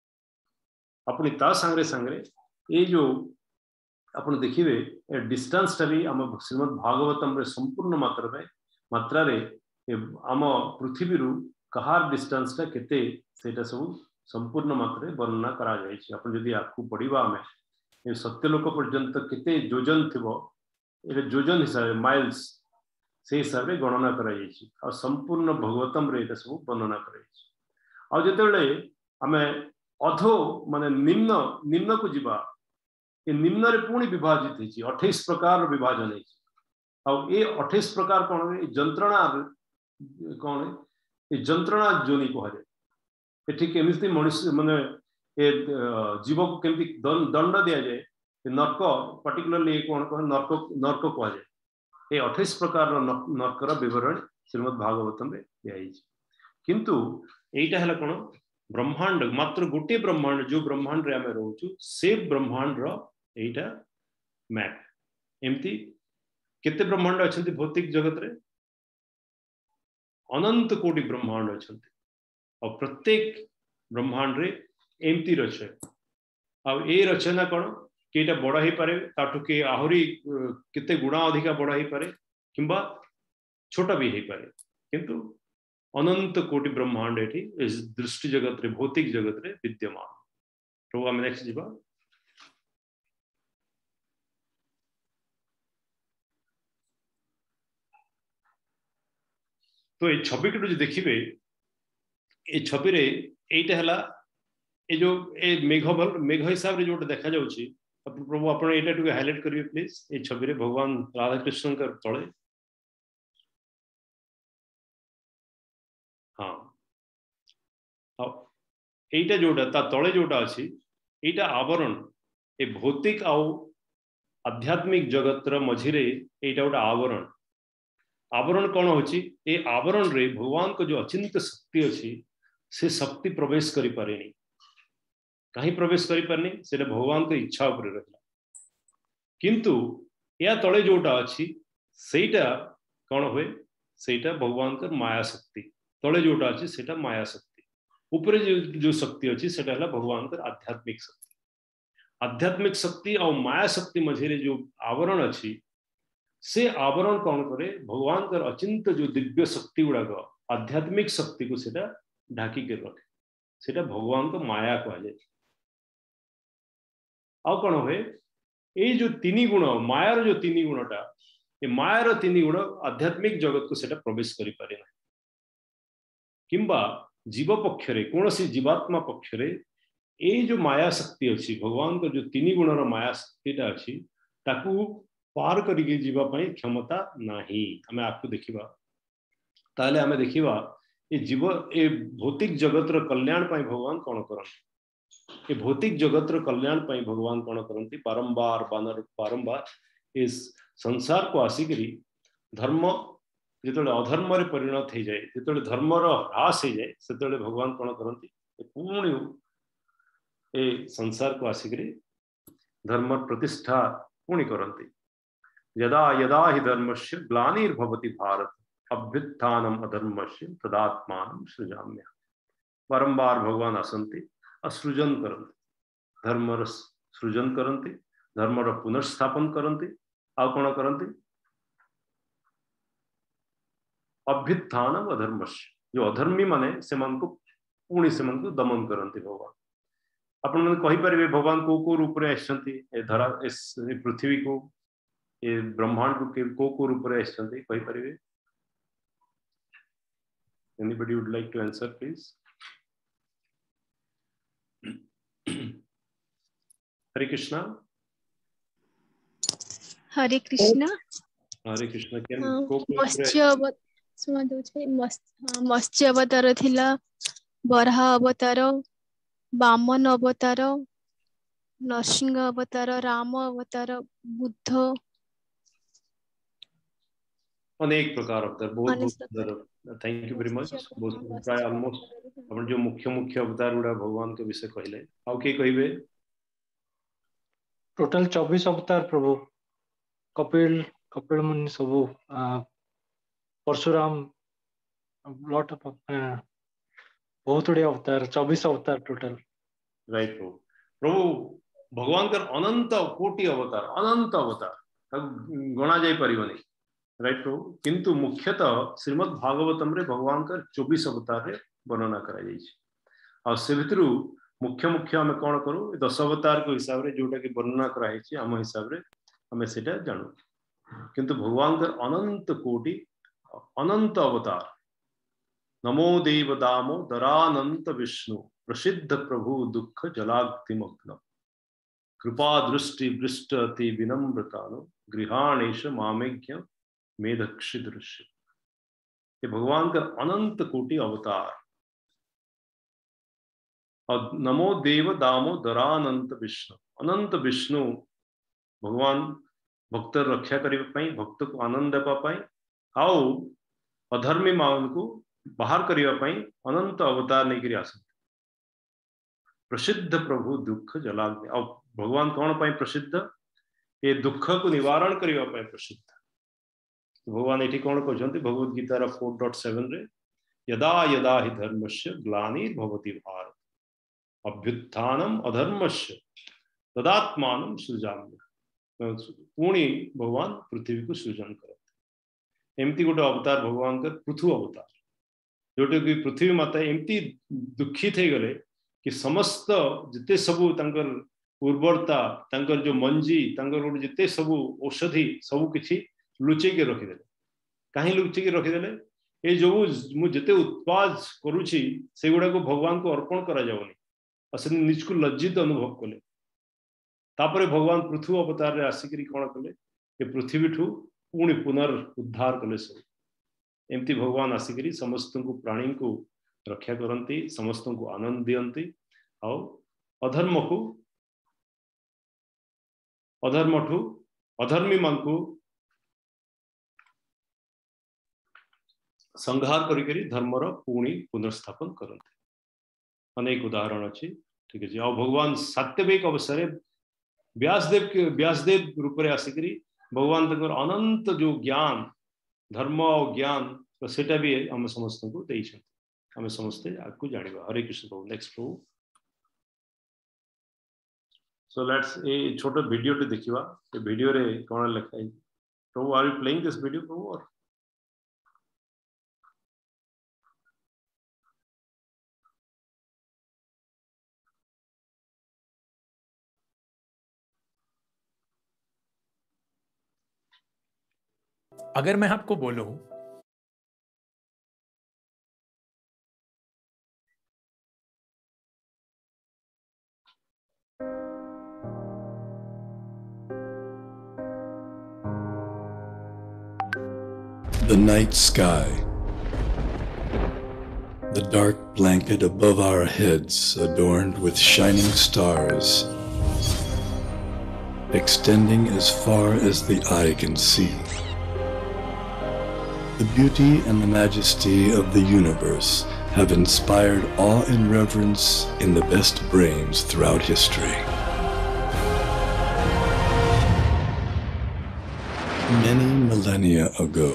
अपनी ता सांगरे सांगरे ये जो अपन देखिबे ए डिस्टेंस टाबी हम श्रीमद् भागवतम रे संपूर्ण मात्रा रे मात्रा रे आम पृथ्वी रु कहार डिस्टेंस टा केते सेटा सब संपूर्ण मात्रा रे वर्णना करा जाय छी अपन जदी आपको पढिबा हमें ए सत्यलोक पर्यंत केते योजन थिबो ए योजन हिसाब माइल्स से हिसाब रे गणना करा जाय छी और संपूर्ण भगवतम रे एटा सब वर्णना करा जाय छी और जेतेले हमें अधो माने निम्न निम्न को जीवा ये निम्न रे पुणी विभाजित है अट्ठाईस प्रकार विभाजन है और ये अट्ठाईस प्रकार कौन है जंत्रणा कौन है ये जंत्रणा जोनि कह ठीक केमिति मनुष्य माने ये जीव को केमिति दंड दिया जाए नर्क पर्टिकुलरली कौन कह नर्क नर्क कह जाए ये अट्ठाईस प्रकार नर्कर विवरण श्रीमद् भागवतम रे दिया किंतु एटा हला कोन ब्रह्मांड मात्र गोटे ब्रह्मांड जो ब्रह्मांड रे आमे रहउछु से ब्रह्मांड रो एटा मैप एमती केते ब्रह्मांड अछंती भौतिक जगत रे अनंत कोटि ब्रह्मांड अछंती और प्रत्येक ब्रह्मांड रे एमती रचे अब ए रचना कोन केटा बड़ा ही पारे ताटु के आहुरी केते गुणा अधिका बड़ा ही पारे किंबा छोटा भी ही पारे किंतु अनंत कोटि ब्रह्मांड एठी इस दृष्टि जगत रे भौतिक जगत रे विद्यमान तो हम नेक्स्ट जीवा तो ये छवि को जो देखिबे ए छवि रे एटा हला ए जो ए मेघ भल मेघ हिसाब रे जोटा देखा जाउची प्रभु आपण एटा टू हाईलाइट करिवे प्लीज ए छवि रे भगवान राधा कृष्ण का तळे हाँ एटा जोटा ता तळे जोटा अछि एटा आवरण ए भौतिक आउ आध्यात्मिक जगतर मझिरे एटा गोटा आवरण आवरण कौन होची ए आवरण रे भगवान को जो अचिंत्य शक्ति अछि से शक्ति प्रवेश करि पारेनी कहीं प्रवेश करि पारनी सेटा भगवान को इच्छा ऊपर रहला किंतु या तळे जोटा अछि सेटा कौन होए सेटा भगवान का माया शक्ति तले जोटा अच्छी सेटा माया शक्ति ऊपर जो जो शक्ति अच्छी सेटा है भगवान का आध्यात्मिक शक्ति आध्यात्मिक शक्ति और माया शक्ति मझे जो आवरण अच्छी से आवरण कौन करे भगवान का अचिंत जो दिव्य शक्ति गुड़ाक आध्यात्मिक शक्ति को सेटा ढाकी के रखे सेटा भगवान को माया कह जाए आ कौन हुए ये जो तीन गुण मायार जो तीन गुणटा ये मायार तीन गुण आध्यात्मिक जगत को सेटा प्रवेश करि पारे ना किंबा जीव पक्षरे कौन सी जीवात्मा पक्षरे ये जो माया शक्ति अच्छी भगवान को जो तीन गुणर माया शक्तिटा अच्छी ताकू पार करके जीवा पाई क्षमता नाही हमें आपको देखिबा ताले हमें देखिबा ये जीव ए भौतिक जगतर कल्याण पाई भगवान कौन करन ए भौतिक जगतर कल्याण पाई भगवान कौन करंती बारंबार बानर बारंबार इस संसार को आसिकरी धर्म जो अधर्म रे परिणत हो जाए जो धर्मर ह्रास हो जाए से भगवान कौन करती पुणी ए संसार को आसिक धर्म प्रतिष्ठा पुणी करती यदा यदा हि धर्म से ग्लानिर्भवति भारत अभ्युत्थानम अधर्म से तदात्मान सृजाम्य बारंबार भगवान आसंती असृजन करती धर्मर सृजन करती धर्मर पुनर्स्थापन करती आ कौन करती अभ्युत्थानम अधर्म जो अधर्मी माने से मन को पुणी से मन को दमन करते भगवान आपण माने कहि परिबे भगवान को को रूप रे आछंती ए धरा इस पृथ्वी को ए ब्रह्मांड को के को को रूप रे आछंती कहि परिबे anybody would like to answer please Hare Krishna हरे कृष्ण हरे कृष्ण केन हाँ, को को मत्स्य अवत सुना दउछे मत्स्य मत्स्य अवतार थिला बराह अवतार वामन अवतार नरसिंह अवतार राम अवतार बुद्ध अनेक प्रकार अवतार बहुत अनेक बहुत सुंदर थैंक यू वेरी मच बहुत प्राय ऑलमोस्ट अपन जो मुख्य मुख्य अवतार गुड़ा भगवान के विषय कहले आउ के कहबे टोटल चौबीस अवतार प्रभु कपिल कपिल मुनि सब परशुराम लॉट ऑफ बहुत गुड़े अवतार चौबीस अवतार टोटल राइट प्रभु प्रभु भगवान कर अनंत कोटि अवतार अनंत अवतार गणा जाई परिबनी राइट प्रभु किंतु मुख्यतः श्रीमद् भागवतम रे भगवान कर चौबीस अवतार रे वर्णना करा जाई छै आ से भितरु मुख्य मुख्य हम कोन करू दस अवतार को हिसाब रे जोटा कि वर्णना करा है छै हम हिसाब रे हमें सेटा जानू किंतु भगवान कर अनंत कोटि अनंत अवतार नमो देव दामो दरानंत विष्णु प्रसिद्ध प्रभु दुख जलाग्तिमग्न कृपा दृष्टि बृष्ट अति विनम्रतानो गृहाणेश मामेज्ञ मेधक्षि दृश्य ये भगवान का अनंत कोटि अवतार और नमो देव दामो दरानंत विष्णु अनंत विष्णु भगवान भक्त रक्षा करने पाई भक्त को आनंद देवा पाई आओ अधर्मी मान को बाहर करने पाई अनंत अवतार नहीं करी आसंत प्रसिद्ध प्रभु दुख जलाग्नि और भगवान कौन पाई प्रसिद्ध ये दुख को निवारण करने पाई प्रसिद्ध भगवान ये कौन कहते भगवद गीतार फोर डॉट सेवन रे यदा यदा हि धर्मस्य ग्लानिर्भवति भारत अभ्युत्थानम अधर्मस्य तदात्मानं सृजाम्य पुणी भगवान पृथ्वी को सृजन करते एमती गोटे अवतार भगवान का पृथु अवतार जोटे कि पृथ्वी माता एमती दुखित हो गले कि समस्त जिते सबू तंकर उर्वरता तंकर जो मंजी तंकर गोटे जिते सबू औषधि सबू किछि लुचेक रखिदेले कहीं लुचेक रखिदेले ये जो मु जिते उत्पाद करुछि से गुडा को भगवान को अर्पण करा जावनी और से निज को लज्जित अनुभव कले तापरे भगवान पृथु अवतार रे आसिकरी कोन कले ये पृथ्वी ठू पुणी पुनर् उद्धार कले सब एमती भगवान आसिकरी समस्त को प्राणी को रक्षा करती समस्त को आनंद दियंती और अधर्म को अधर्म ठू अधर्मी मान को संहार करी करी धर्मर पुणी पुनर्स्थापन करते अनेक उदाहरण अच्छी ठीक है और भगवान सात्यविक अवसर व्यासदेव के व्यासदेव रूप में आसिकरी भगवान तक अनंत जो ज्ञान धर्म और ज्ञान तो सेटा भी हम समस्त को देइछन हम समस्ते आपको जानिबा हरे कृष्ण प्रभु नेक्स्ट प्रभु सो लेट्स ए छोटा वीडियो टे देखिबा ए वीडियो रे कोन लिखाई प्रभु are you playing this video प्रभु और अगर मैं आपको बोलूं The night sky, the dark blanket above our heads adorned with shining stars, extending as far as the eye can see. The beauty and the majesty of the universe have inspired awe and reverence in the best brains throughout history. Many millennia ago,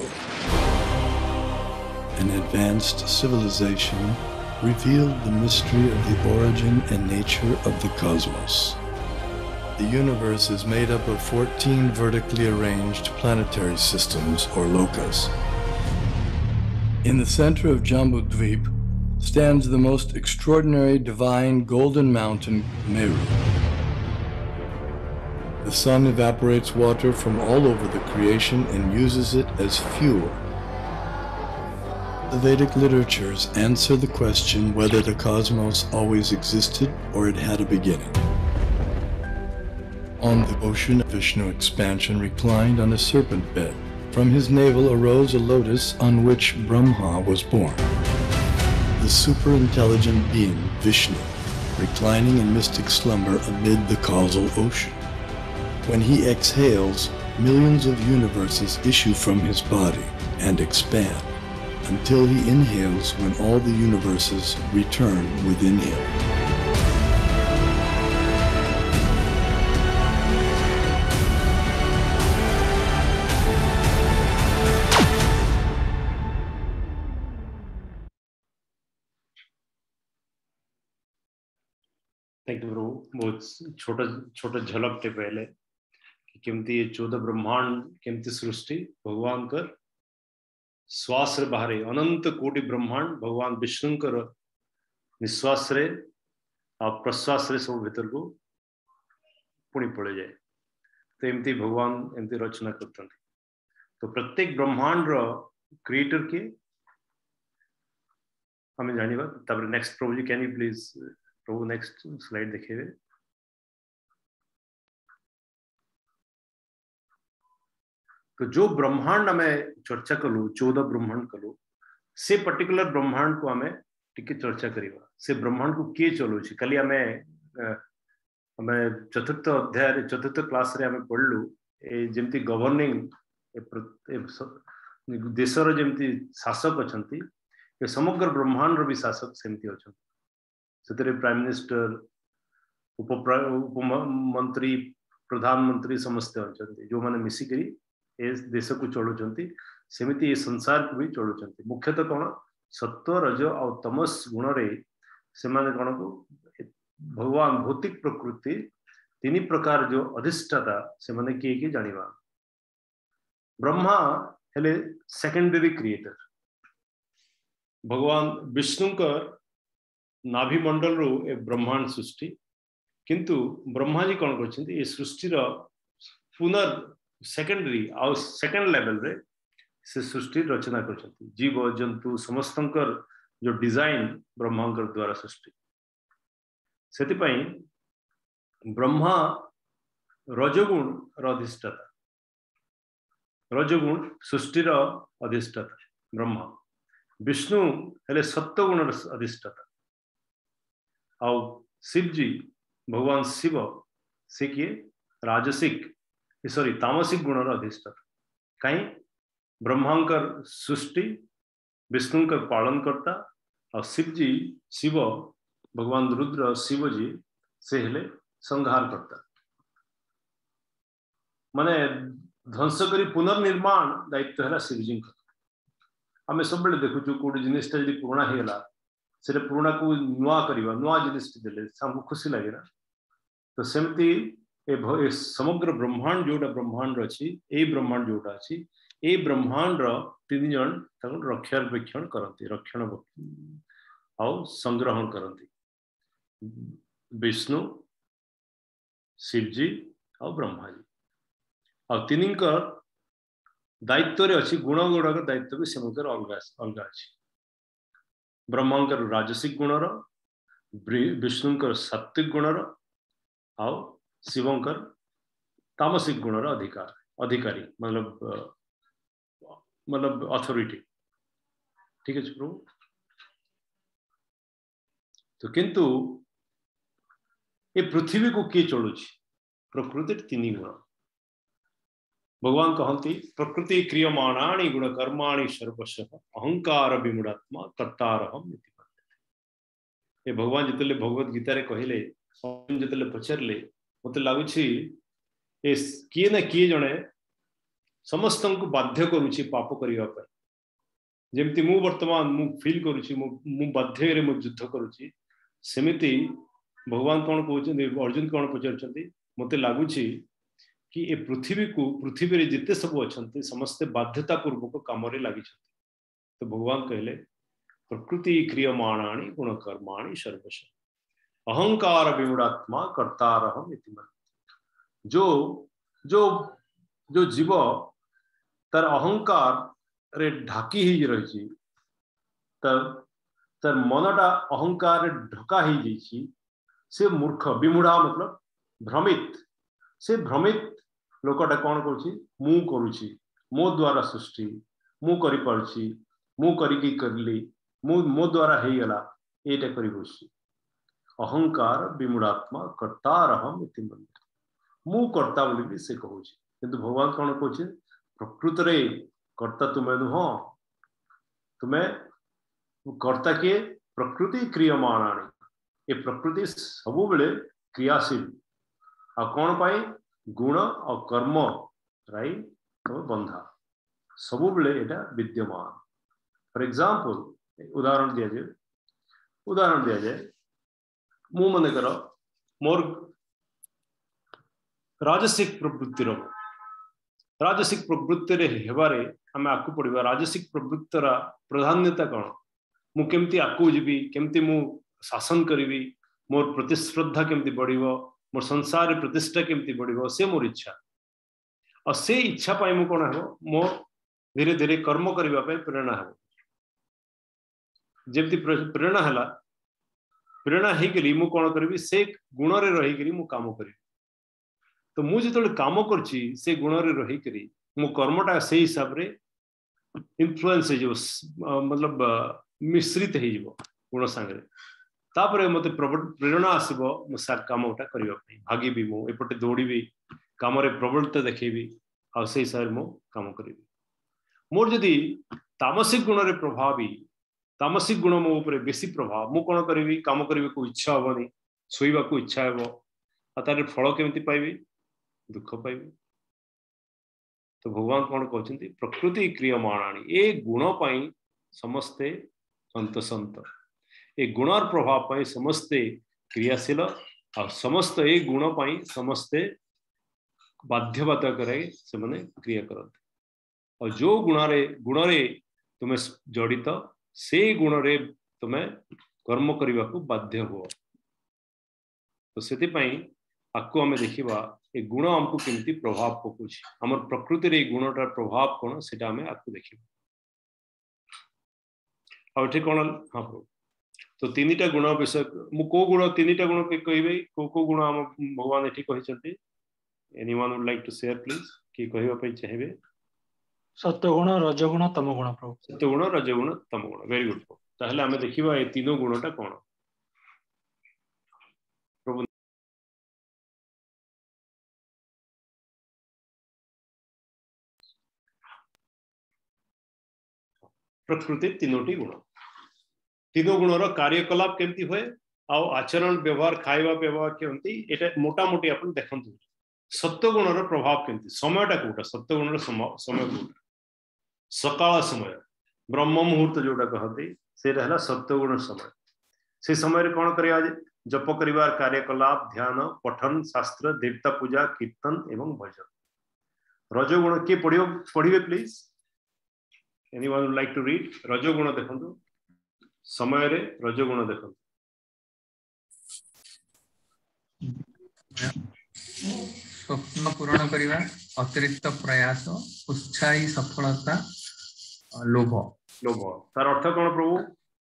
an advanced civilization revealed the mystery of the origin and nature of the cosmos. The universe is made up of fourteen vertically arranged planetary systems or lokas. In the center of Jambudvip stands the most extraordinary divine golden mountain, Meru. The sun evaporates water from all over the creation and uses it as fuel. The Vedic literatures answer the question whether the cosmos always existed or it had a beginning. On the ocean, Vishnu expansion reclined on a serpent bed. From his navel arose a lotus on which Brahma was born. The super-intelligent being, Vishnu, reclining in mystic slumber amid the causal ocean. When he exhales, millions of universes issue from his body and expand, until he inhales when all the universes return within him. Thank you प्रभु। बहुत छोटा छोटा झलक टे पहले कि केमती ये चौदह ब्रह्मांड केमती सृष्टि भगवान कर श्वास रे बाहरे अनंत कोटि ब्रह्मांड भगवान विष्णु कर निश्वास रे और प्रश्वास रे सब भीतर को पुणी पड़े जाए। तो एमती भगवान एमती रचना करते हैं। तो प्रत्येक ब्रह्मांड रो क्रिएटर के हमें जानिबा। तब नेक्स्ट प्रभु जी कैन यू प्लीज प्रभु नेक्स्ट स्लाइड देखिए। तो जो ब्रह्मांड हमें चर्चा कलु चौदह ब्रह्मांड कलु से पर्टिकुलर ब्रह्मांड को हमें टिके चर्चा करिबा। से ब्रह्मांड को किए चलु छी खाली हमें हमें चतुर्थ अध्याय चतुर्थ क्लास रे हमें पढ़लु ए जेमती गवर्निंग देशर जेमती शासक अछंती ए समग्र ब्रह्मांड रो भी शासक सेमती अछंती। सेतरे प्राइम मिनिस्टर उप उपमंत्री प्रधानमंत्री समस्त अछंती जो माने मिसी करी ए देश को चलुचंती सेमिति ए संसार को भी चलुचंती। मुख्यतः कोन सत्व रज और तमस गुण रे से माने कोन को भगवान भौतिक प्रकृति तीन प्रकार जो अधिष्ठाता से माने के के जानिबा। ब्रह्मा हेले सेकेंडरी क्रिएटर भगवान विष्णु का नाभि मंडल रो ए ब्रह्मांड सृष्टि किंतु ब्रह्मा जी कौन कर सृष्टि पुनर् सेकेंडरी आउ सेकेंड लेवल रे से सृष्टि रचना कर जीव जंतु समस्तंकर जो डिजाइन ब्रह्मांकर द्वारा सृष्टि से ब्रह्मा रजगुण अधिष्ठाता रजगुण सृष्टिर अधिष्ठाता ब्रह्मा विष्णु हेले सत्वगुण अधिष्ठाता आउ शिव जी भगवान शिव से किए राजसिक सॉरी तामसिक गुण अधिष्ठाता कहीं ब्रह्मांकर सृष्टि विष्णुकर पालन करता और शिव जी शिव भगवान रुद्र शिव जी से हेले संहार करता माने ध्वंस करी पुनर्निर्माण दायित्व है शिव जी का। आम सब बेले देखु कोई जिनिसटा जब पुराणा होगा से पुराणा को नुआ करवा नुआ जिनिस देले हमको खुशी लगे ना। तो सेमती ए समग्र ब्रह्मांड जोटा ब्रह्मांड अच्छी ए ब्रह्मांड जोटा अच्छी ए ब्रह्मांड तीन जन रक्षारक्षण करती रक्षण आउ संग्रहण करती विष्णु शिवजी और ब्रह्मा जी और तीन दायित्व रे अच्छी गुण गुड़ाक दायित्व भी से अलग अलग अच्छी। ब्रह्मांकर राजसिक गुणर विष्णुकर सात्विक गुणर आउ शिवंकर तामसिक गुणर अधिकार अधिकारी मतलब मतलब अथॉरिटी ठीक है प्रभु। तो किंतु ये पृथ्वी को किए चलुची प्रकृति तीन गुण भगवान कहती प्रकृति क्रियमाणानि गुण कर्माणि सर्वशः अहंकार विमूढ़ात्मा कर्तारहम इति ये भगवान जितले भगवत गीता रे कहले जितले पचारले मते लागुछि ए किए ना किए जणे समस्त को बाध्य करुछि पाप करिवा पर जेमती मु वर्तमान मु फील करुछि मु बाध्य रे मु युद्ध करुछि सेमिति भगवान कौन कहते अर्जुन कौन पचार मते लगुच कि ए पृथ्वी को पृथ्वी रे जिते सब अच्छा समस्ते बाध्यता पूर्वक काम लगी। तो भगवान कहले प्रकृति क्रियमाणानि गुणकर्माणि सर्वश अहंकार विमूढ़ात्मा कर्तारहम इति मन्यते। जो जो जो जीव तार अहंकार रे ढाकी ही रही तर तार मनटा अहंकार रे ढका ही जाइछि से मूर्ख विमूढ़ा मतलब भ्रमित से भ्रमित लोकटा कौन करुछि मु करुछि मो द्वारा सृष्टि मु करि परछि मु करिकी करली मु मो द्वारा हे गला एटा करि बसि अहंकार विमूढ़ात्मा कर्तारहम इति मन्यते। मु कर्ता बोली भी से कहूछि किंतु भगवान कौन कहूछि प्रकृत रे कर्ता तुमे नुह तुमे कर्ता के प्रकृति क्रियमाणानि ये प्रकृति सब बेले क्रियाशील आ कौन पाई गुण और कर्म राइट तो बंधा सब बेले एटा विद्यमान। फॉर एग्जांपल उदाहरण दिया जाए उदाहरण दिया जाए मु मन कर मोर राजसिक प्रवृत्ति राजसिक प्रवृत्ति रे हेबारे आमे आकु पड़िबा राजसिक प्रवृत्तिर प्राधान्यता कौन मु केमती आकु जीवी केमती मु शासन करी मोर प्रतिस्पर्धा केमती बढ़िबो मोर संसार प्रतिष्ठा केमती बढ़िबो से मोर इच्छा और से इच्छा पाई मु कोन हेबो मोर धीरे धीरे कर्म करबा पे प्रेरणा हेबो जेमती प्रेरणा हला प्रेरणा हे गेली मु कोन करबी से गुण रे रही गेली मु काम करी तो मु जेतले काम करछि से गुण रे रही करी मु कर्मटा से हिसाब रे इन्फ्लुएंस हे जो मतलब मिश्रित हे जीवो गुण संगे तापरे मते प्रेरणा आसीबो मु सार कामटा करबा पई भागीबी मु एपटे दौड़ीबी काम रे प्रबलता देखैबी आ से हिसाब मु काम करबी मोर जदी तामसिक गुण रे प्रभावी तामसिक गुण मो ऊपर बेसी प्रभाव मु कोन करबी काम करबे को इच्छा होबनी सोईबा को इच्छा हेबो आ तारे फल केमती पाइबी दुख पाइबी। तो भगवान कौन कहते प्रकृति क्रियमाणानि ए गुण पाई समस्ते संतसंत ए गुणर प्रभाव पाई समस्ते क्रियाशील और समस्त ए गुण पाई समस्ते बाध्यबाधक करे से माने क्रिया करते और जो गुणारे गुणरे तुम्हें जड़ित से गुणरे तुम्हें कर्म करने को बाध्य हो। तो सेति पाई आकु आमे देखिबा ए गुण हमको केमती प्रभाव पकोछि हमर प्रकृति रे गुणटार प्रभाव कोन सेटा आमे आकु देखिबा। और ठीक कोन हां प्रभु तो तीनटा गुण विषय मु को गुण तीनटा गुण के कहबे को को गुण हम भगवान एठी कहिसंती anyone would like to share please की कहबा पई चाहेबे सत्य गुण रजगुण तम गुण प्रभु सत्य गुण रजगुण तम गुण वेरी गुड ताहले आमे देखिबा ए तीनो गुणटा कोन प्रभु प्रकृति तीनोटी गुण तीनो गुणर कार्यकलाप केमती हुए आ आचरण व्यवहार खाଇବା व्यवहार केमती एटा मोटा मोटी अपन देखंतु सत्य गुणर प्रभाव केमती समयटा कोटा सत्य गुणर समय कोटा सकाळ समय ब्रह्म मुहूर्त जोटा कहते से रहला सत्य गुण समय से समय रे कोन करिया जप करिवार कार्यकलाप ध्यान पठन शास्त्र देवता पूजा कीर्तन एवं भजन। रजोगुण के पढ़ियो पढ़िबे please anyone would like to read रजोगुण देखंतु समय रे रजोगुण देखंतु स्वप्न पूर्ण करिवा अतिरिक्त प्रयास उत्साही सफलता लोभ लोभ तार अर्थ कोन प्रभु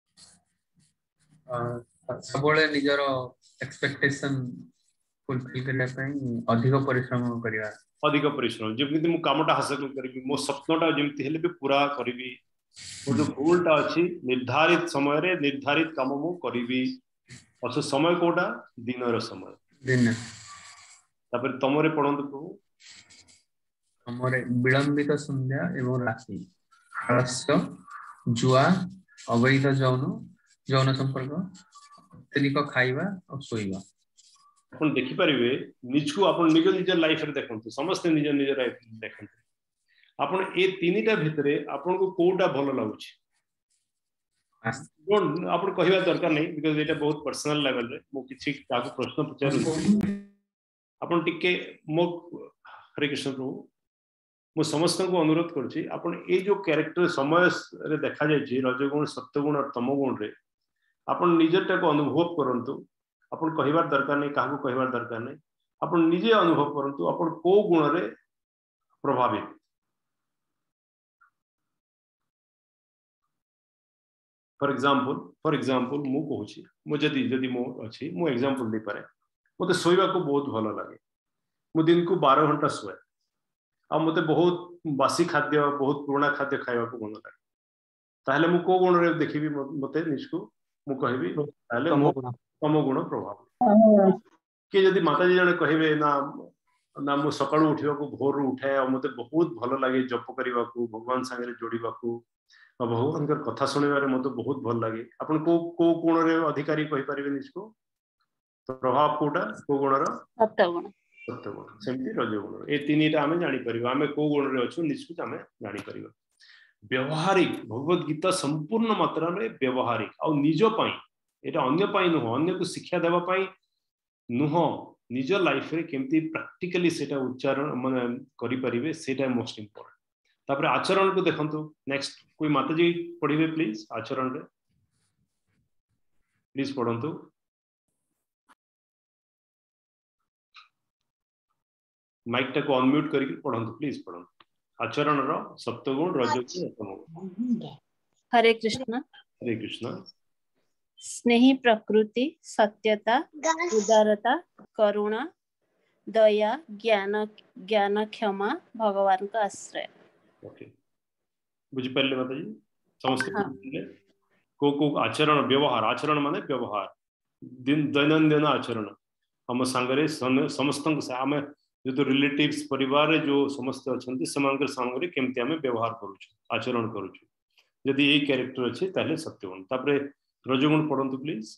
सबले निजर एक्सपेक्टेशन फुलफिल करला पई अधिक परिश्रम करिवा अधिक परिश्रम जेमती मु कामटा हासिल करबी मो सपनटा जेमती हेले भी पूरा करबी और जो गोलटा अछि निर्धारित समय रे निर्धारित काम मु करबी और से समय कोटा दिन रो समय दिन तापर तमरे पढंतु प्रभु हमरे विलंबित संध्या एवं राशि आलस्य जुआ अवैध यौन यौन संपर्क अत्यधिक खाइबा और सोइबा अपन देखि परिबे निजको अपन निज निज लाइफ रे देखंतु समस्त निज निज लाइफ देखंतु अपन ए तीनटा भितरे अपन को कोटा भलो लागुछि अपन कहिबा दरकार नहीं बिकॉज़ एटा बहुत पर्सनल लेवल रे मो किछि ताको प्रश्न पचारु अपन टिके मो हरे कृष्ण प्रभु मु समस्त को अनुरोध करछि आपण ए जो कैरेक्टर समय रे देखा जाय रजगुण सत्वगुण और तमगुण रे आपण निजटा को अनुभव करंतु आपण कहिबार दरकार नहीं काहू कहिबार दरकार नहीं आपण निजे अनुभव करंतु आपण को गुण रे प्रभावित फॉर एग्जांपल फॉर एग्जांपल मु कहूछि मु जदी जदी मो अछि मु एग्जांपल दे पारे मते सोइबा को बहुत भलो लागे मु दिन को बारह घंटा सोए आ मते बहुत बासी खाद्य बहुत पुराना खाद्य खाइबा को मन लागे ताहले मु को गुण रे देखिबी मते निष्को मु कहबी ताहले तम गुण प्रभाव कि जदी माताजी जने कहबे ना ना मु सकाळू उठिबा को भोर उठे आ मते बहुत भलो लागे जप करबा को भगवान संगे जोड़ीबा को भगवान कर कथा सुनिबारे मते बहुत भल लागे आपण को को गुण रे अधिकारी कहि परिबे निष्को प्रभाव कोटा को गुण रो सत्वगुण सत्वगुण सेमती रजगुण ए तीनटा हमें जानि परिबा हमें को गुण रे अछु निष्को हमें जानि परिबा व्यवहारिक भगवत गीता संपूर्ण मात्रा में व्यवहारिक आ निज पई एटा अन्य पई नुह अन्य को शिक्षा देबा पई नुह निज लाइफ रे केमती प्रैक्टिकली सेटा उच्चारण माने करि परिबे सेटा मोस्ट इंपोर्टेंट तापर आचरण को देखंतु नेक्स्ट कोई माताजी पढिबे प्लीज आचरण रे प्लीज पढंतु माइक टा को अनम्यूट करके पढंतु प्लीज पढंतु आचरण रो सत्वगुण रजोगुण तमोगुण हरे कृष्ण हरे कृष्ण स्नेही प्रकृति सत्यता उदारता करुणा दया ज्ञान ज्ञान क्षमा भगवान का आश्रय ओके बुझी पल्ले माताजी समस्त बुझिले को को आचरण व्यवहार आचरण माने व्यवहार दिन दैनंदिन आचरण हम संगरे समस्त हम जो तो रिलेटिव्स परिवार जो समस्त अछंती समांकर संगरे केमती हमें व्यवहार करूछु आचरण करूछु यदि ए कैरेक्टर अछि ताले सत्यगुण तापरे रजोगुण पढंतु प्लीज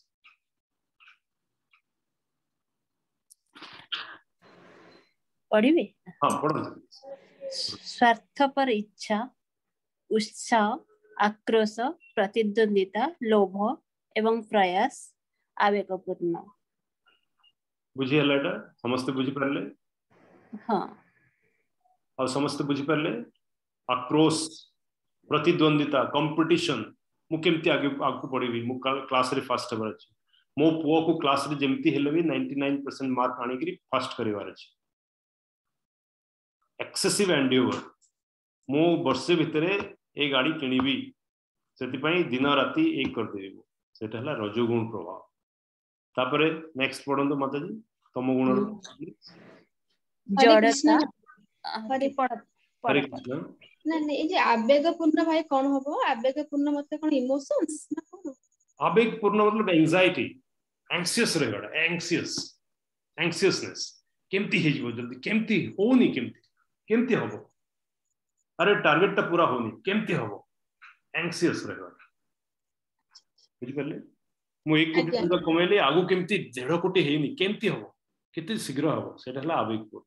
पढिबे हां पढंतु स्वार्थपर इच्छा उत्साह आक्रोश प्रतिद्वंदिता लोभ एवं प्रयास आवेगपूर्ण बुझी हलाटा समस्त बुझी परले हां और समस्त बुझी परले आक्रोश प्रतिद्वंदिता कंपटीशन मु केमती आगे आगु पढिबी मु क्लास रे फर्स्ट हेबार अछि मो पुओ को क्लास रे जेमती हेले भी निन्यानवे परसेंट मार्क आनी करी फर्स्ट करिवार अछि एक्सेसिव एंड्योर मु वर्षे भितरे ए गाड़ी किनिबी सेति पई दिन राती एक कर देबो सेटा हला रजोगुण प्रभाव तापरे नेक्स्ट पढंतु माताजी तम गुण जड़ता हरे हरे कृष्ण ना ना ए जे आवेगपूर्ण भाई कोन होबो आवेगपूर्ण मतलब कोन इमोशंस ना कोन आवेगपूर्ण मतलब एंजाइटी एंग्जियस रहबा एंग्जियस एंग्जियसनेस केमती हेजबो जल्दी केमती होनी केमती केमती होबो अरे टारगेट ता पूरा होनी केमती होबो एंग्जियस रहबा बुझि परले मु एक कोटी टका कमेले आगु केमती डेढ़ कोटी हेनी केमती होबो केते शीघ्र होबो सेटा हला आवेगपूर्ण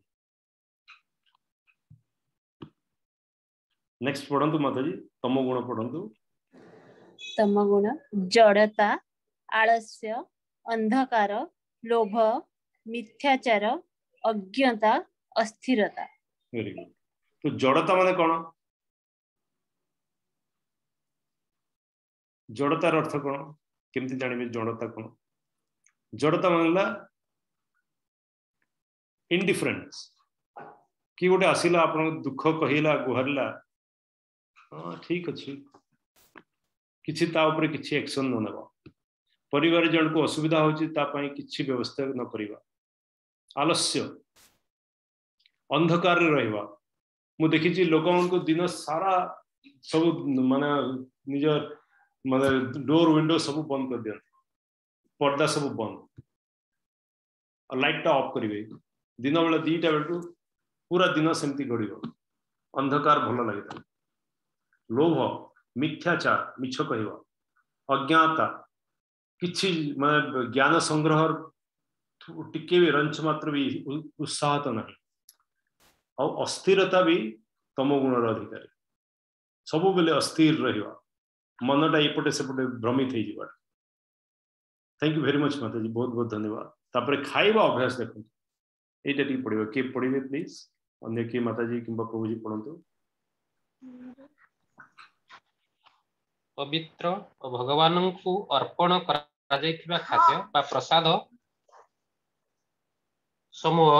नेक्स्ट पढंतु माताजी तम गुण पढंतु तम गुण जड़ता आलस्य अंधकार लोभ मिथ्याचार अज्ञता अस्थिरता वेरी गुड तो जड़ता माने कोन जड़तार अर्थ कोन केमती जानिबे जड़ता कोन जड़ता मानला इंडिफरेंस कि गोटे आसिला आपन दुख कहिला गुहरला हां ठीक अछि किछि ता ऊपर किछि एक्शन न नेबा परिवार जन को असुविधा होछि ता पई किछि व्यवस्था न करिवा आलस्य अंधकार रे रहबा मु देखिछि लोगन को दिन सारा सब माने निज माने डोर विंडो सब बंद कर दियन पर्दा सब बंद और लाइट टा ऑफ करिवे दिन बेला दीटा बेलू पूरा दिन सेमती गड़िबो अंधकार भल लगे लोभ मिथ्याचार मिछ कहवा अज्ञाता किछि माने ज्ञान संग्रह टिके भी रंच मात्र भी उत्साह तो नहीं और अस्थिरता भी तम गुणर अधिकारी सब बेले अस्थिर रहिबा मनटा एपटे सेपटे भ्रमित हो जावा थैंक यू वेरी मच माताजी बहुत बहुत धन्यवाद तापर खाइबा अभ्यास देखो एटा टी पढिबो के पढिबे प्लीज अन्य किए माताजी किंबा प्रभुजी पढ़ंतु। पवित्र और भगवान को अर्पण करा जायथिबा खाद्य बा प्रसाद समूह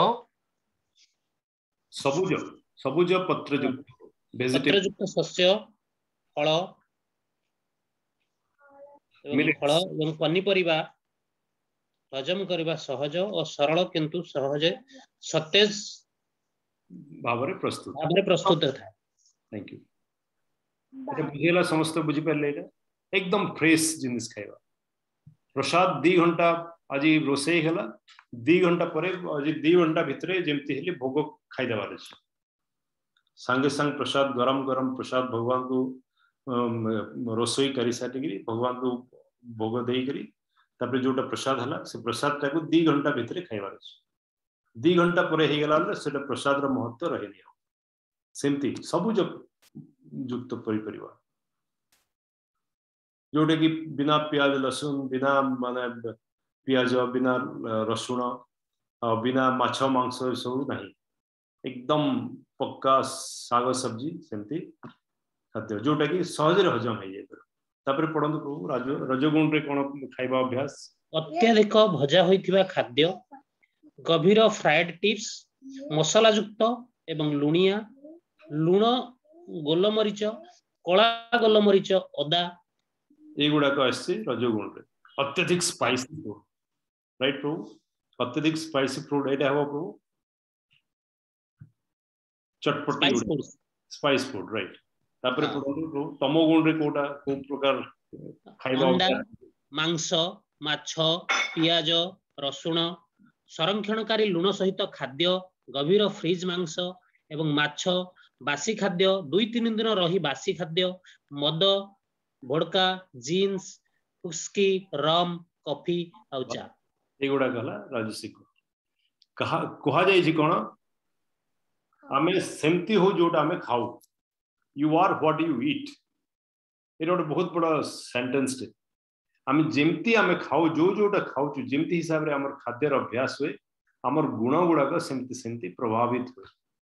सबुज सबुज पत्रयुक्त वेजिटेबल पत्रयुक्त शस्य फल एवं फल एवं पनीपरिबा हजम करबा सहज और सरल किंतु सहज सतेज भावरे प्रस्तुत भावरे प्रस्तुत था। Thank you. এটা বুঝিলা সমস্ত বুঝি পারলে এটা একদম ফ্রেশ জিনিস খাইবা। প্রসাদ दी घंटा আজি रोसई होला दी घंटा परे আজি दी घंटा भितरे जेमति हेली भोग खाइ देबार अछि। संगे संग प्रसाद गरम गरम प्रसाद भगवान को रोसई करी साटिगिरी भगवान को भोग देई करी तापर जोटा प्रसाद हला से प्रसाद ताको दी घंटा भितरे खाइबार अछि। दी घंटा परे हे गेला सेटा प्रसाद रो महत्व रहेनी। सेमति सबुज युक्त परिपरिवा जोटे कि बिना प्याज लहसुन बिना माने प्याज बिना रसुण बिना माछ मांस सब नहीं एकदम पक्का साग सब्जी सेमती खाद्य जोटा कि सहज हजम हो जाए। तापर पढ़ंतु प्रभु राज रजगुण रे कोन खाइबा अभ्यास अत्यधिक भजा होइथिबा खाद्य गभीर फ्राइड टिप्स मसला युक्त एवं लुणिया लुण गोलमरीच कला गोलमरीच अदा एगुड़ा को आसी रजगुण रे अत्यधिक स्पाइसी फूड राइट प्रभु अत्यधिक स्पाइसी फूड एटा हबो प्रभु चटपटी स्पाइस फूड राइट। तापर प्रभु तमो गुण रे कोटा को प्रकार खाइबा अंडा मांस माछ पियाज रसुण संरक्षणकारी लुण सहित खाद्य गभीर फ्रीज मांस एवं माछ बासी खाद्य दुई तीन दिन रही बासी खाद्य मद भोडका जीन्स उस्की रम कॉफी और चा एगुड़ा कहला राजसिक कहा कहा जाय जी कोन आमे सेमती हो जोटा आमे खाऊ you are what you eat एटा बहुत बड़ा सेंटेंस टे आमे जेमती आमे खाऊ जो जोटा खाऊ जेमती हिसाब रे हमर खाद्यर अभ्यास होय हमर गुण गुडा का सेमती सेमती प्रभावित होय।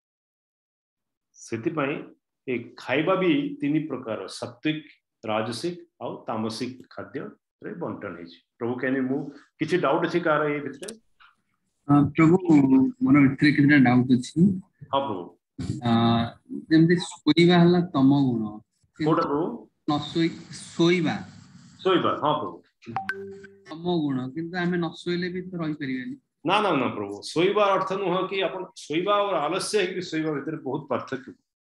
सेति पई एक खाइबा भी तीन प्रकार सात्विक राजसिक और तामसिक खाद्य रे बंटन है। प्रभु कहने मु किछि डाउट अछि कार ए भितरे प्रभु मन भितरे किछटा डाउट अछि। हां प्रभु आ जेमति सोइबा हला तम गुण कोटा प्रभु न सोइ सोइबा सोइबा हां प्रभु तम गुण किंतु हमें न सोइले भी तो रहि परिबेनी ना ना ना प्रभु सोइबा अर्थ नुह कि अपन सोइबा और आलस्य है कि सोइबा भितर बहुत पार्थक्य।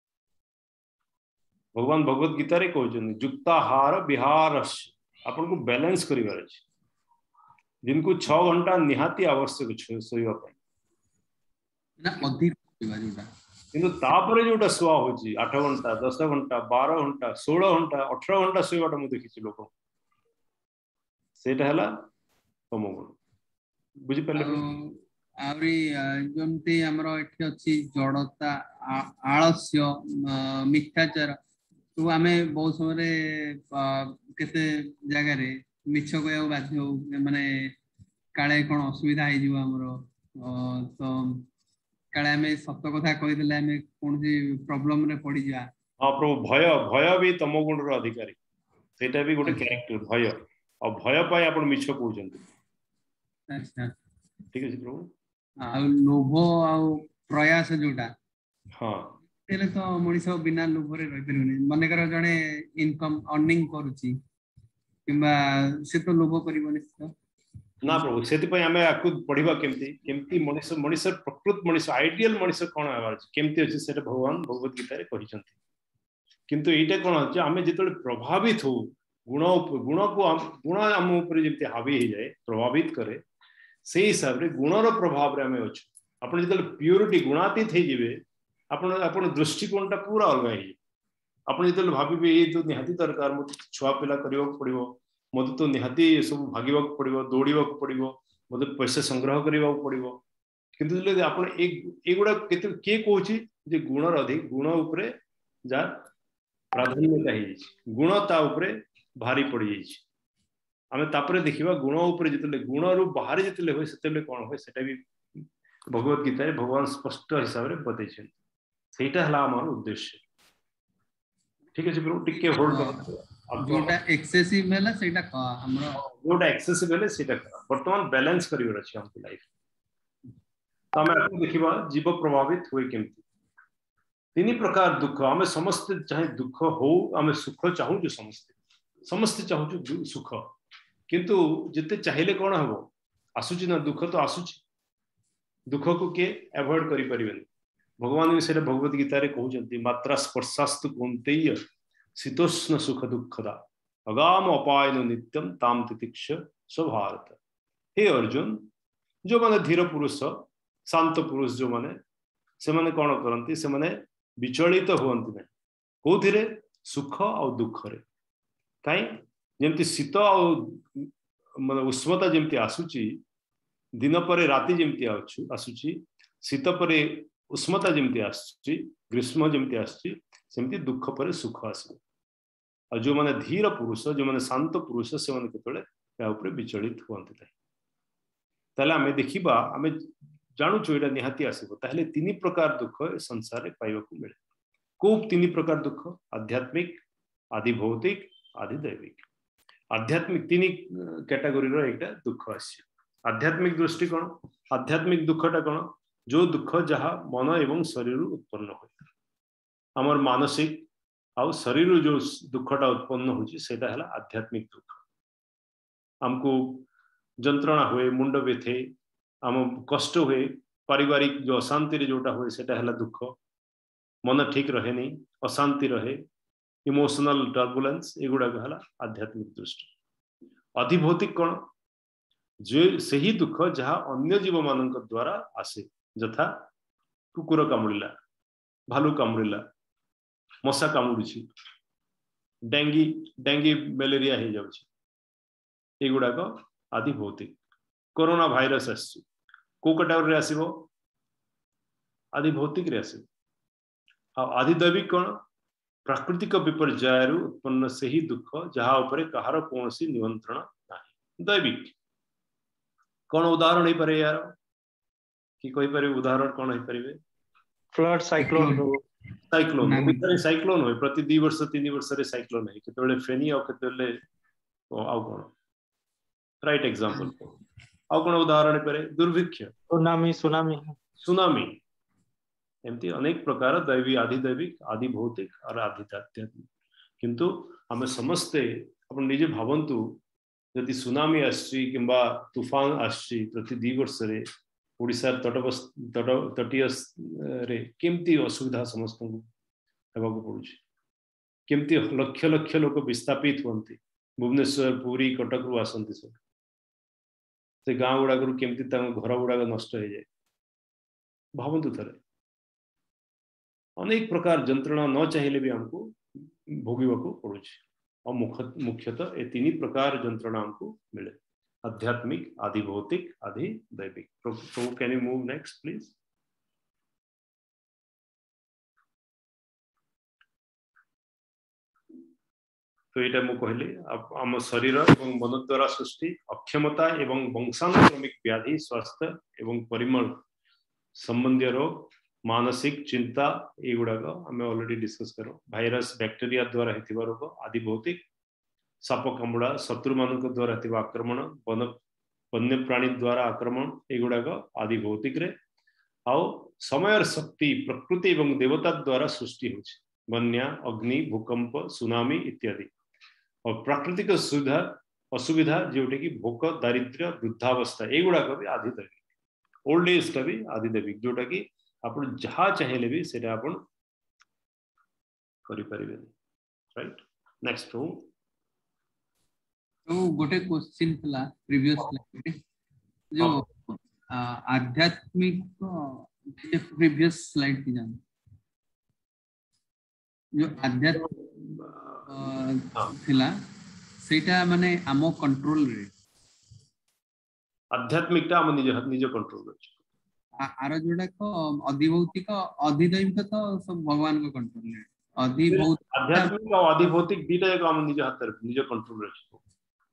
भगवान भगवत गीता रे कहउछन युक्ताहार विहार अपन को बैलेंस करिवार अछि जिनको छह घंटा निहाती आवश्यक छ सोइबा पय ना अधिक सोइबा जोटा किंतु तापरे जोटा सोआ होची आठ घंटा दस घंटा बारह घंटा सोलह घंटा अठारह घंटा सोइबाटा मु देखिछि लोक सेटा हला तमगुण बुझि पले आउरी जमते हमरो एठी अछि जड़ता आलस्य मिथ्याचार तो आमे बहुत समय केते जगह रे मिछ कहया बाध्य माने काळे कोन असुविधा हे जीव हमरो तो काळे आमे सत्य कथा कहि देले आमे कोन जे प्रॉब्लम रे पड़ी जा। हां प्रभु भय भय भी तमगुण रो अधिकारी सेटा भी गोटे कैरेक्टर भय और भय पाए आपण मिछ कहउछन। अच्छा ठीक है प्रभु आ लोभ आ प्रयास जोटा हां तेले तो मनिष बिना लोभ रे रहि परउनी माने कर जने इनकम अर्निंग करूची किबा से तो लोभ करिवनी ना प्रभु सेति पय हमें आकु पढिबा केमती केमती मनिष मनिष प्रकृत मनिष आइडियल मनिष कोन आवार केमती अछि सेटा भगवान भगवत गीता रे कहिसंती। किंतु एटा कोन अछि हमें जेतले प्रभावित हो गुण गुण को गुण हम ऊपर जेते हावी हे जाए प्रभावित करे से हिसाब रे गुणर प्रभाव रे हमें अछि। आपण जेतले प्योरिटी गुणातीत हे जिवे आपण आपण दृष्टिकोणटा पूरा अलग हे आपण जेतले भाबिबे ए तो निहाती दरकार मते छुआ पिला करियो पड़िबो मते तो निहाती सब भागिबा पड़िबो दौड़ीबा पड़िबो मते पैसा संग्रह करिबा पड़िबो किंतु जले आपण एक एगुडा केते के कहूची जे गुणर अधिक गुण ऊपरे जा प्राधान्यता हे गुणता ऊपरे भारी पड़ी जाई आमे तापरे देखिबा गुण ऊपरे जेतले गुण रु बाहर जेतले होय सेतले कोन होय सेटा भी भगवत गीता रे भगवान स्पष्ट हिसाब रे बतैछन सेटा हला हमर उद्देश्य ठीक अछि प्रभु टिके होल्ड कर जोटा एक्सेसिव हैला सेटा का हमरा जोटा एक्सेसिव हैले सेटा वर्तमान बैलेंस करिवर अछि हमको लाइफ तो हमें आपको देखिबा जीव प्रभावित होय केमती तीन प्रकार दुख हमें समस्त चाहे दुख हो हमें सुख चाहू जो समस्त समस्त चाहू जो सुख किंतु जिते चाहिले कोन हबो आसुची ना दुख तो आसुची दुख को के अवॉइड करि परिबेन भगवान विषय भगवत गीता रे कहउचंती मात्रा स्पर्शास्तु कुंतेय शीतोष्ण सुख दुखदा अगाम अपायन नित्यम ताम तितिक्ष स्वभारत हे अर्जुन जो माने धीर पुरुष शांत पुरुष जो माने से माने कोन करंती से माने विचलित होंती नै कोथिरे सुख और दुख रे काई जेमती शीत और माने उष्णता जेमती आसुची दिन पर राति जेमती आसुची शीत पर उष्णता जेमती आसुची ग्रीष्म जेमती आसुची सेमती दुख पर सुख आसु और जो माने धीर पुरुष जो माने शांत पुरुष से माने केतले या ऊपर विचलित होंती नै ताले हमें देखिबा हमें जानू छु एटा निहाती आसीबो ताहले तीन प्रकार दुख संसार रे पाइबा को मिले को तीन प्रकार दुख आध्यात्मिक आदि भौतिक आदि दैविक आध्यात्मिक तीन कैटेगरी रो एकटा दुख आसी आध्यात्मिक दृष्टिकोण आध्यात्मिक दुखटा कोन जो दुख जहा मन एवं शरीर उत्पन्न होय हमर मानसिक आ शरीर जो दुखटा उत्पन्न होची सेटा हला आध्यात्मिक दुख हमको जंत्रणा हुए मुंड व्यथे आम कष्ट हुए पारिवारिक जो अशांति रे जोटा हुए सेटा हला दुख मन ठीक रहे नहीं अशांति रहे इमोशनल टर्बुलेंस एगुडा हला आध्यात्मिक दृष्टि अधिभौतिक कोन जे सही दुख जहा अन्य जीव मानक द्वारा आसे जथा कुकुर कामुड़िला भालू कामुड़िला मशा कामुड़ी डेंगी डेंगी मलेरिया हो जाउछि एगुडा आदि भौतिक कोरोना भाइरस आसी को कैटेगरी रे आसीबो आदि भौतिक रे आसीबो आ आदि दैविक कोन प्राकृतिक विपर्यय रु उत्पन्न सही दुख जहा ऊपर कहार कोनसी नियंत्रण नाही दैविक कोन उदाहरण हे पारे यार कि कोई पारे उदाहरण कोन हे परिबे फ्लड साइक्लोन साइक्लोन भीतर साइक्लोन होय प्रति दो वर्ष तीन वर्ष रे साइक्लोन है केतले फेनी आ केतले आ कोन राइट एग्जांपल आ कोन उदाहरण पारे दुर्भिक्ष सुनामी सुनामी सुनामी एमती अनेक प्रकार दैवी आदि दैविक आदि भौतिक और आदि आध्यात्मिक किंतु हमें समस्ते अपन निजे भावंतु यदि सुनामी आसी किंबा तूफान आसी प्रति दो वर्ष रे ओडिसा तटबस्थ तट तटीय रे केमती असुविधा समस्त को हेबा को पड़ुछि केमती लक्ष लक्ष लोक विस्थापित होंती भुवनेश्वर पुरी कटक रु आसंती सब से गाँ गुड़ा केमती घर गुड़ा नष्ट हो जाए भावतु थे अनेक प्रकार जंत्रणा न चाहिए भी हमको भोगवा को पड़ू और मुख्यतः ये तीन प्रकार जंत्रणा हमको मिले आध्यात्मिक आदि भौतिक आदि दैविक तो can you move next please तो यहाँ मुझे कहली आम शरीर एवं मन द्वारा सृष्टि अक्षमता एवं वंशानुक्रमिक व्याधि स्वास्थ्य एवं परिमल संबंधी रोग मानसिक चिंता युड़ाक आम ऑलरेडी डिस्कस करो भाइरस बैक्टेरिया द्वारा होता रोग आदि भौतिक साप कामुड़ा शत्रु मान द्वारा होता आक्रमण वन वन्य प्राणी द्वारा आक्रमण युड़ाक आदि भौतिक रे आउ समय शक्ति प्रकृति एवं देवता द्वारा सृष्टि हो बन्या अग्नि भूकंप सुनामी इत्यादि और प्राकृतिक सुविधा असुविधा जोटा कि भोक दारिद्र्य वृद्धावस्था युड़ाक भी आदि दैविक ओल्ड एज का भी आदि दैविक जोटा कि आप जहाँ चाहिए भी सेटा आप राइट नेक्स्ट हो तो गोटे क्वेश्चन थला प्रीवियस स्लाइड जो आध्यात्मिक प्रीवियस स्लाइड की जान जो आध्यात्मिक थिला सेटा माने आमो कंट्रोल रे आध्यात्मिकटा हम निज निज कंट्रोल रे आरो जोड़ा को अधिभौतिक अधिदैविक तो सब भगवान को कंट्रोल रे अधिभौतिक आध्यात्मिक और अधिभौतिक दीटा एक हम निज हाथ रे निज कंट्रोल रे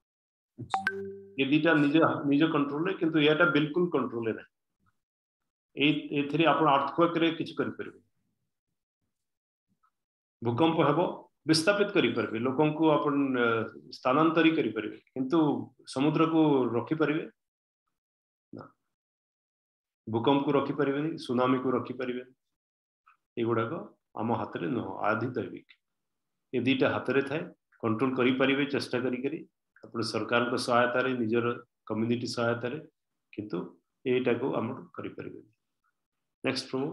ये दीटा निज निज कंट्रोल रे किंतु एटा बिल्कुल कंट्रोल रे एथिरे आपण अर्थक्वेक रे किछ करि परबे भूकंप हेबो विस्थापित करि परबे लोकन को आपण स्थानांतरित करि परबे किंतु समुद्र को रखि परबे ना भूकंप को रखि परबे सुनामी को रखि परबे एगुडा को आम हाथ रे न आधि दैविक ए दीटा हाथ रे थाए कंट्रोल करि परिबे चेष्टा करि करि अपन सरकार को सहायता रे निजर कम्युनिटी सहायता रे किंतु एटा को हम करि परिबे नेक्स्ट प्रभु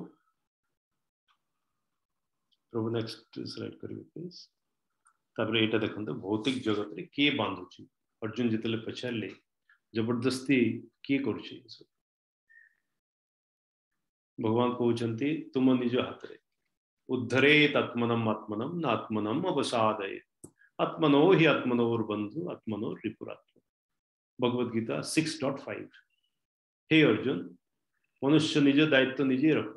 प्रभु नेक्स्ट स्लाइड करिवे प्लीज तापर एटा देखंतो भौतिक जगत रे के बांधुची अर्जुन जितले पछाले जबरदस्ती के करछि भगवान कहउचंती तुम निज हाथ रे उद्धरेत आत्मनम आत्मनम न आत्मनम अवसादयेत आत्मनो हि आत्मनोर बंधु आत्मनो रिपुरात्म Bhagavad Gita six point five हे अर्जुन मनुष्य निज दायित्व निजे रख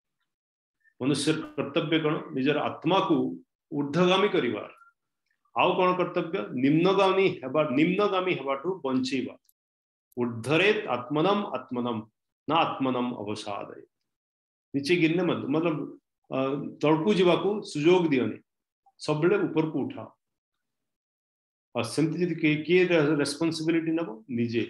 मनुष्य कर्तव्य कौन निजर आत्मा को ऊर्ध्वगामी करिवार आउ कौन कर्तव्य निम्नगामी हेबा निम्नगामी हेबाठू बंचेबा ऊर्ध्वरेत आत्मनम आत्मनम न आत्मनम अवसादयेत नीचे गिरने मत मतलब तड़कू जावाक सुजोग दियोनी सब बेले ऊपर को उठाओ और सेमती जदि किए रेस्पॉन्सिबिलिटी नबो निजे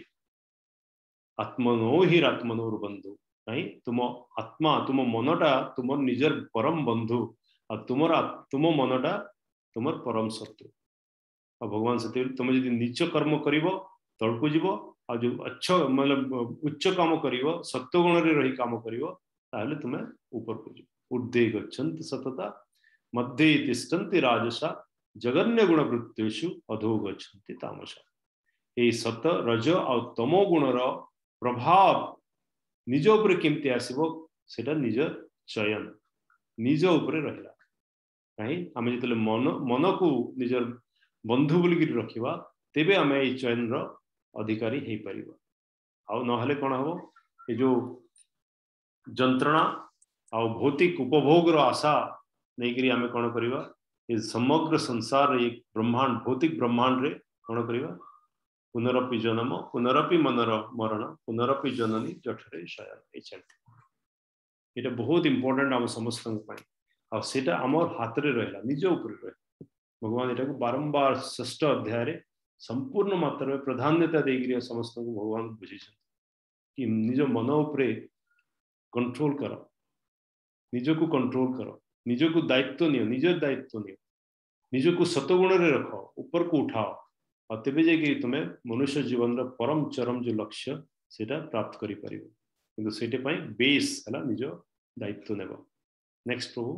आत्मनो ही आत्मनोर बंधु नहीं तुम आत्मा तुम मनटा तुम निजर परम बंधु और तुम तुम मनटा तुम परम शत्रु और भगवान से तुम जदि नीच कर्म करिवो तड़कू जीव और जो अच्छा मतलब उच्च काम करिवो सत्वगुण रे रही काम करिवो ताहले तुम ऊपर को जीव ऊर्ध्वे गच्छन्ति सतता मध्ये तिष्ठन्ति राजसा जगन्य गुण वृत्तेषु अधो गच्छन्ति तामसा ए सत रज और तमो गुणर प्रभाव निज ऊपर केमती आसीबो सेटा निज चयन निज ऊपर रहला कहीं आमे जतले मन मन को निजर बंधु बोली कि रखिबा तेबे आमे ए चयन रो अधिकारी हे परिबा आ न हले कोन हबो ए जो जंत्रणा आ भौतिक उपभोग रो आशा नहीं करी आमे कोन करबा ए समग्र संसार एक ब्रह्मांड भौतिक ब्रह्मांड रे कोन करबा पुनरपि जन्म पुनरपि मनर मरण पुनरपि जननी जठरे शयन ए चलते एटा बहुत इंपोर्टेंट हम समस्त पई आ सेटा हमर हाथ रे रहला निज ऊपर रह भगवान एटा को बारंबार षष्ठ अध्याय रे संपूर्ण मात्रा में प्राधान्यता देगिरी समस्त को भगवान बुझी कि निज मन ऊपर कंट्रोल करो निज को कंट्रोल करो निज को दायित्व नियो निज दायित्व नियो निज को सतगुण रे रखो ऊपर को उठाओ और तेबे जे तुम्हें मनुष्य जीवन रो परम चरम जो लक्ष्य सेटा प्राप्त करि परिबो किंतु सेटे पई बेस हला निज दायित्व नेबो नेक्स्ट प्रभु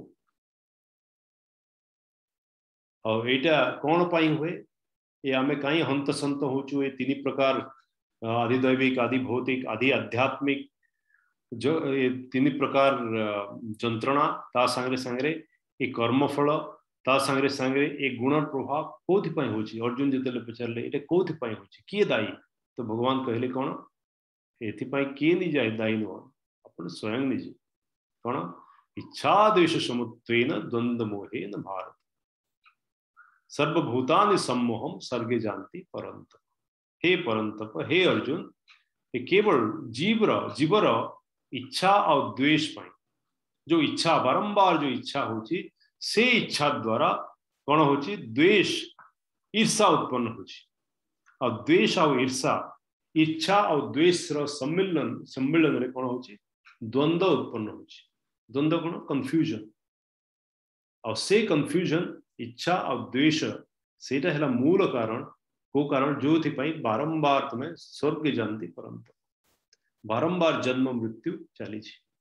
और एटा कोन पई हुए ये आमे काई हंत संत होचु ए तीन प्रकार आदि दैविक आदि भौतिक आदि आध्यात्मिक जो ये तीन प्रकार जंत्रणा ता संगे संगे ए कर्मफल ता संगे संगे ए गुण प्रभाव कोथि पई होची अर्जुन जतले पचारले एटा कोथि पई होची किए दायी तो भगवान कहले कोन एथि पई किए नि जाय दायी न अपन स्वयं निजे कोन इच्छा द्वेष समुत्वेन द्वंद्व मोहेन भारत सर्वभूतानि सम्मोहम सर्गे जानती परंत हे परंतप हे अर्जुन ये केवल जीवर जीवर इच्छा और द्वेष पाई जो इच्छा बारंबार जो इच्छा होची से इच्छा द्वारा कौन होची द्वेष ईर्षा उत्पन्न होची और द्वेष और ईर्षा इच्छा और द्वेष रो सम्मिलन सम्मिलन रे कौन होची द्वंद्व उत्पन्न होची द्वंद्व कौन कंफ्यूजन और से कंफ्यूजन इच्छा और द्वेष सेटा है मूल कारण को कारण जो थी पाई बारंबार तुम्हें स्वर्ग जानती परंतु बारंबार जन्म मृत्यु चली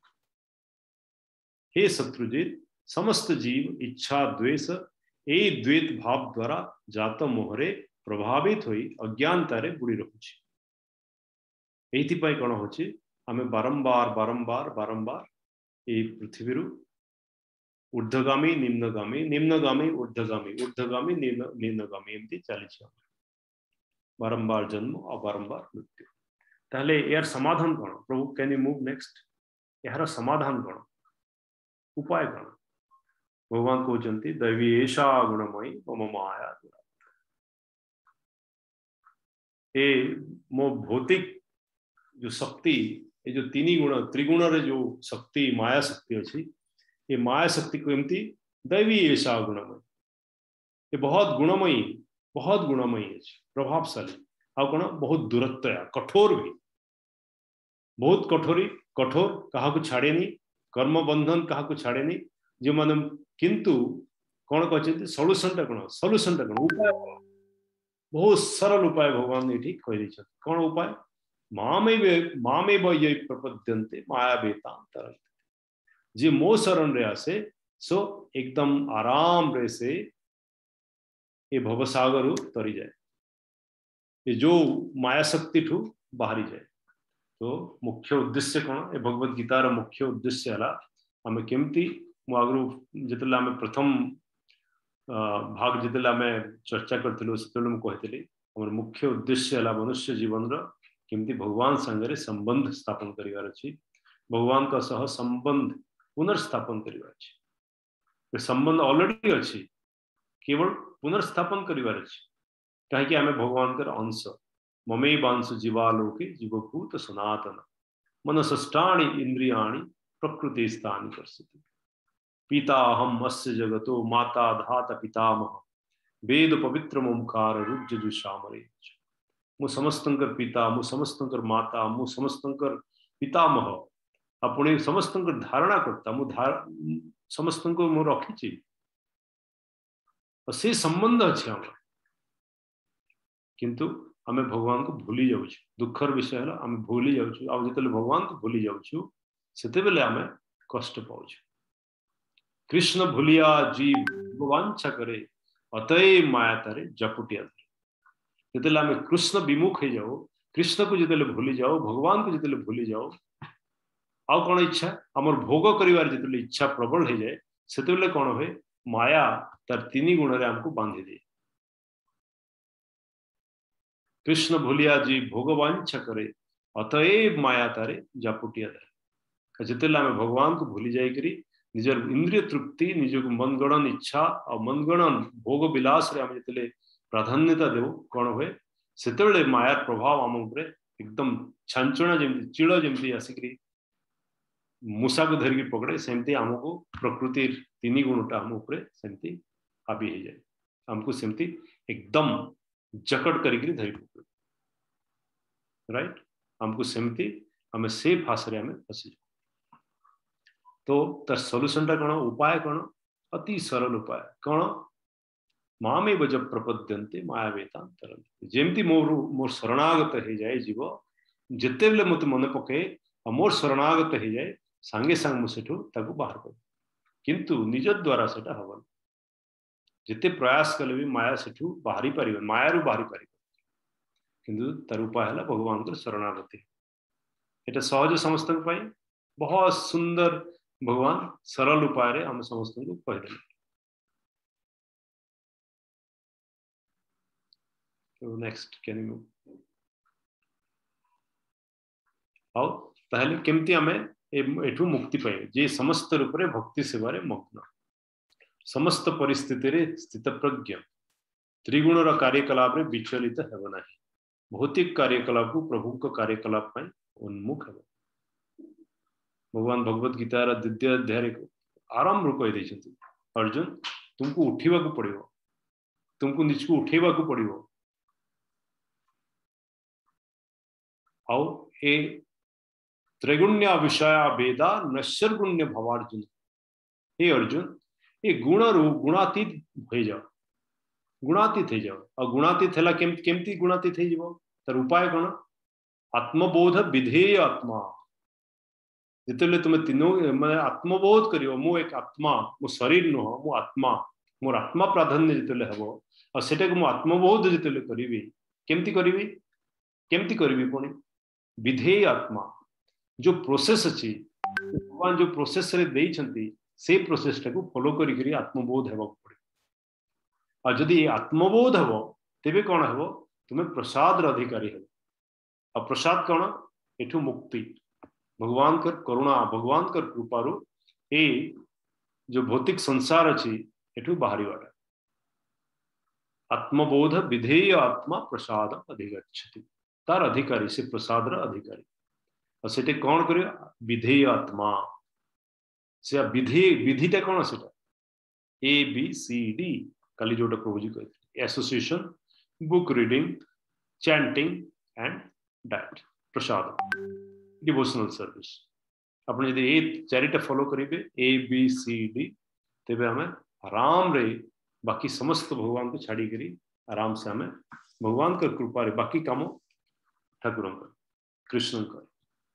हे शत्रुजित समस्त जीव इच्छा द्वेष ए द्वैत भाव द्वारा जात मोहरे प्रभावित होई अज्ञानता रे बुड़ी रहुछि एथि पाई कोन होछि हमें बारंबार बारंबार बारंबार ए पृथ्वी रु ऊर्ध्वगामी निम्नगामी निम्नगामी ऊर्ध्वगामी ऊर्ध्वगामी निम्न निम्नगामी एमती चली बारंबार जन्म और बारंबार मृत्यु ताहले यार समाधान कोन प्रभु कैन यू मूव नेक्स्ट यार समाधान कोन उपाय कोन भगवान कहते दैवी एषा गुणमयी मम माया ए मो भौतिक जो शक्ति ये जो तीन गुण त्रिगुण रे जो शक्ति माया शक्ति अच्छी, ये माया शक्ति को एमती दैवी ऐसा गुणमय, ये बहुत गुणमयी बहुत गुणमयी अच्छी प्रभावशाली आ कौन बहुत दूरत्व कठोर भी बहुत कठोरी कठोर कहा को छाड़ेनी कर्म बंधन कहा को छाड़ेनी जो माने किंतु कौन कहते सॉल्यूशन टा कौन सॉल्यूशन टा कौन उपाय बहुत सरल उपाय भगवान ये कह दी कौन उपाय मामे मामे ये प्रपद्यन्ते माया वेतांतर जे मो शरण रे आसे सो एकदम आराम रे से ये भवसागर तरी जाए ये जो माया शक्ति ठू बाहरी जाए। तो मुख्य उद्देश्य कौन ये भगवत गीतार मुख्य उद्देश्य है आम केमती मु आगु जिते आम प्रथम भाग जिते आम चर्चा करूँ से कहती आम मुख्य उद्देश्य है मनुष्य जीवन केमती भगवान संगे संबंध स्थापन करिवार अछि भगवान का सह संबंध पुनर्स्थापन करिवार अछि संबंध ऑलरेडी अछि केवल पुनर्स्थापन करिवार अछि कहीं आम भगवान कर अंश ममे बांश जीवालोके जीवभूत सनातन मनसष्टाणी इंद्रियाणि प्रकृति स्थानी कर्षति पिता हम अस्य जगतो माता धात पितामह वेद पवित्र ओंकार रुज्जुषामरे मु समस्तंकर पिता मु समस्तंकर माता मु समस्तंकर पितामह अपने समस्तंकर धारणा करता मु धार समस्तंको मु रखिछि से संबंध अच्छे आम किंतु आम भगवान को भूली जाऊँ दुखर विषय है आम भूली जाऊँ आ जो भगवान को भूली जाऊँ से आम कष्ट पाऊ कृष्ण भूलिया जीव वांछा करे अतएव माया तारे जपुटिया जिते आम कृष्ण विमुख हो जाओ कृष्ण को जिते भूली जाओ भगवान को जिते भूली जाओ आउ कौन इच्छा आमर भोग करिवार जिते इच्छा प्रबल हो जाए से कौन हुए माया तार तीन गुण रे हमको बांधि दे कृष्ण भूलिया जी भोगवांछा करे अतएव माया तारे जापुटिया धरे जिते आम भगवान को भूली जाकरी निजर इंद्रिय तृप्ति निज मनगणन इच्छा और मनगणन भोग विलास रे आम जिते प्राधान्यता देव कौन हुए से मायार प्रभाव आम एकदम छांचणा जमी चिड़ जमी आसिक मूषा को धरिकी पकड़े सेमती आमको प्रकृति तीन गुणटा आम सेमती हावी हो जाए आमको सेमती एकदम जकड़ करिक धरी पकड़ राइट आमको सेमती आम से फासरे आम फसी जाऊ तो तार सॉल्यूशन टा कौन उपाय कौन अति सरल उपाय कौन मामे बज प्रपद्यन्ते माया वेतांतर जेमती मोर मोर शरणागत हो जाए जीव जिते बेले मत मन पके मोर शरणागत हो जाए सांगे सांग मुझे बाहर कर किंतु निज द्वारा से हम जिते प्रयास कले भी माया से बाहरी पार मायारू बाहरी पार किंतु तार उपाय है भगवान को शरणागति एटा सहज समस्त बहुत सुंदर भगवान सरल उपाय आम समस्त को कहीदे तो नेक्स्ट कैन यू हाउ ताहले केमती आमे एठू मुक्ति पाए जे समस्त रूप रे भक्ति सेवारे मग्न समस्त परिस्थिति रे स्थित प्रज्ञ त्रिगुण रा कार्यकलाप रे विचलित हेब नाही भौतिक कार्यकलाप को प्रभु को कार्यकलाप में उन्मुख हेब भगवान भगवत गीता रा द्वितीय अध्याय को आरंभ कह देछंती अर्जुन तुमको उठीबा को पड़िबो तुमको निज को उठेबा को पड़िबो आउ ए त्रिगुण्य विषय वेदा नश्वर गुण्य भवार्जुन हे अर्जुन ये गुण रू गुणातीत हो जाओ गुणातीत हो जाओ और गुणातीत है केमती गुणातीत हो तार उपाय कौन आत्मबोध विधेय आत्मा जिते तुम्हें तीनों मैं आत्मबोध करियो मु एक आत्मा मो शरीर नुह मो आत्मा मोर आत्मा प्राधान्य जिते हम और सेटा को मु आत्मबोध जिते करी केमती करी केमती करी पुणी विधेय आत्मा जो प्रोसेस अच्छी भगवान जो प्रोसेस रे देइछंती से प्रोसेस टाको फॉलो करी करी आत्मबोध हेबा पड़े और जदि आत्मबोध हेबो तेबे कोन हेबो तुम्हें प्रसाद र अधिकारी हेबो और प्रसाद कोन एठू मुक्ति भगवान कर करुणा भगवान कर कृपा रो ए जो भौतिक संसार अच्छी एठू बाहरी वाला आत्मबोध विधेय आत्मा प्रसाद अधिगच्छति तार अधिकारी से प्रसाद र अधिकारी और सेटे कौन करियो विधेय आत्मा से विधि विधिटा कौन सेटा ए बी सी डी काली जोटा प्रभु जी कहते association book reading chanting and diet prasad devotional service आपन यदि ए चारिटा फॉलो करिवे ए बी सी डी तेबे हमें आराम रे बाकी समस्त भगवान को छाड़ी करी आराम से हमें भगवान का कृपा रे बाकी काम ठाकुर कृष्ण कर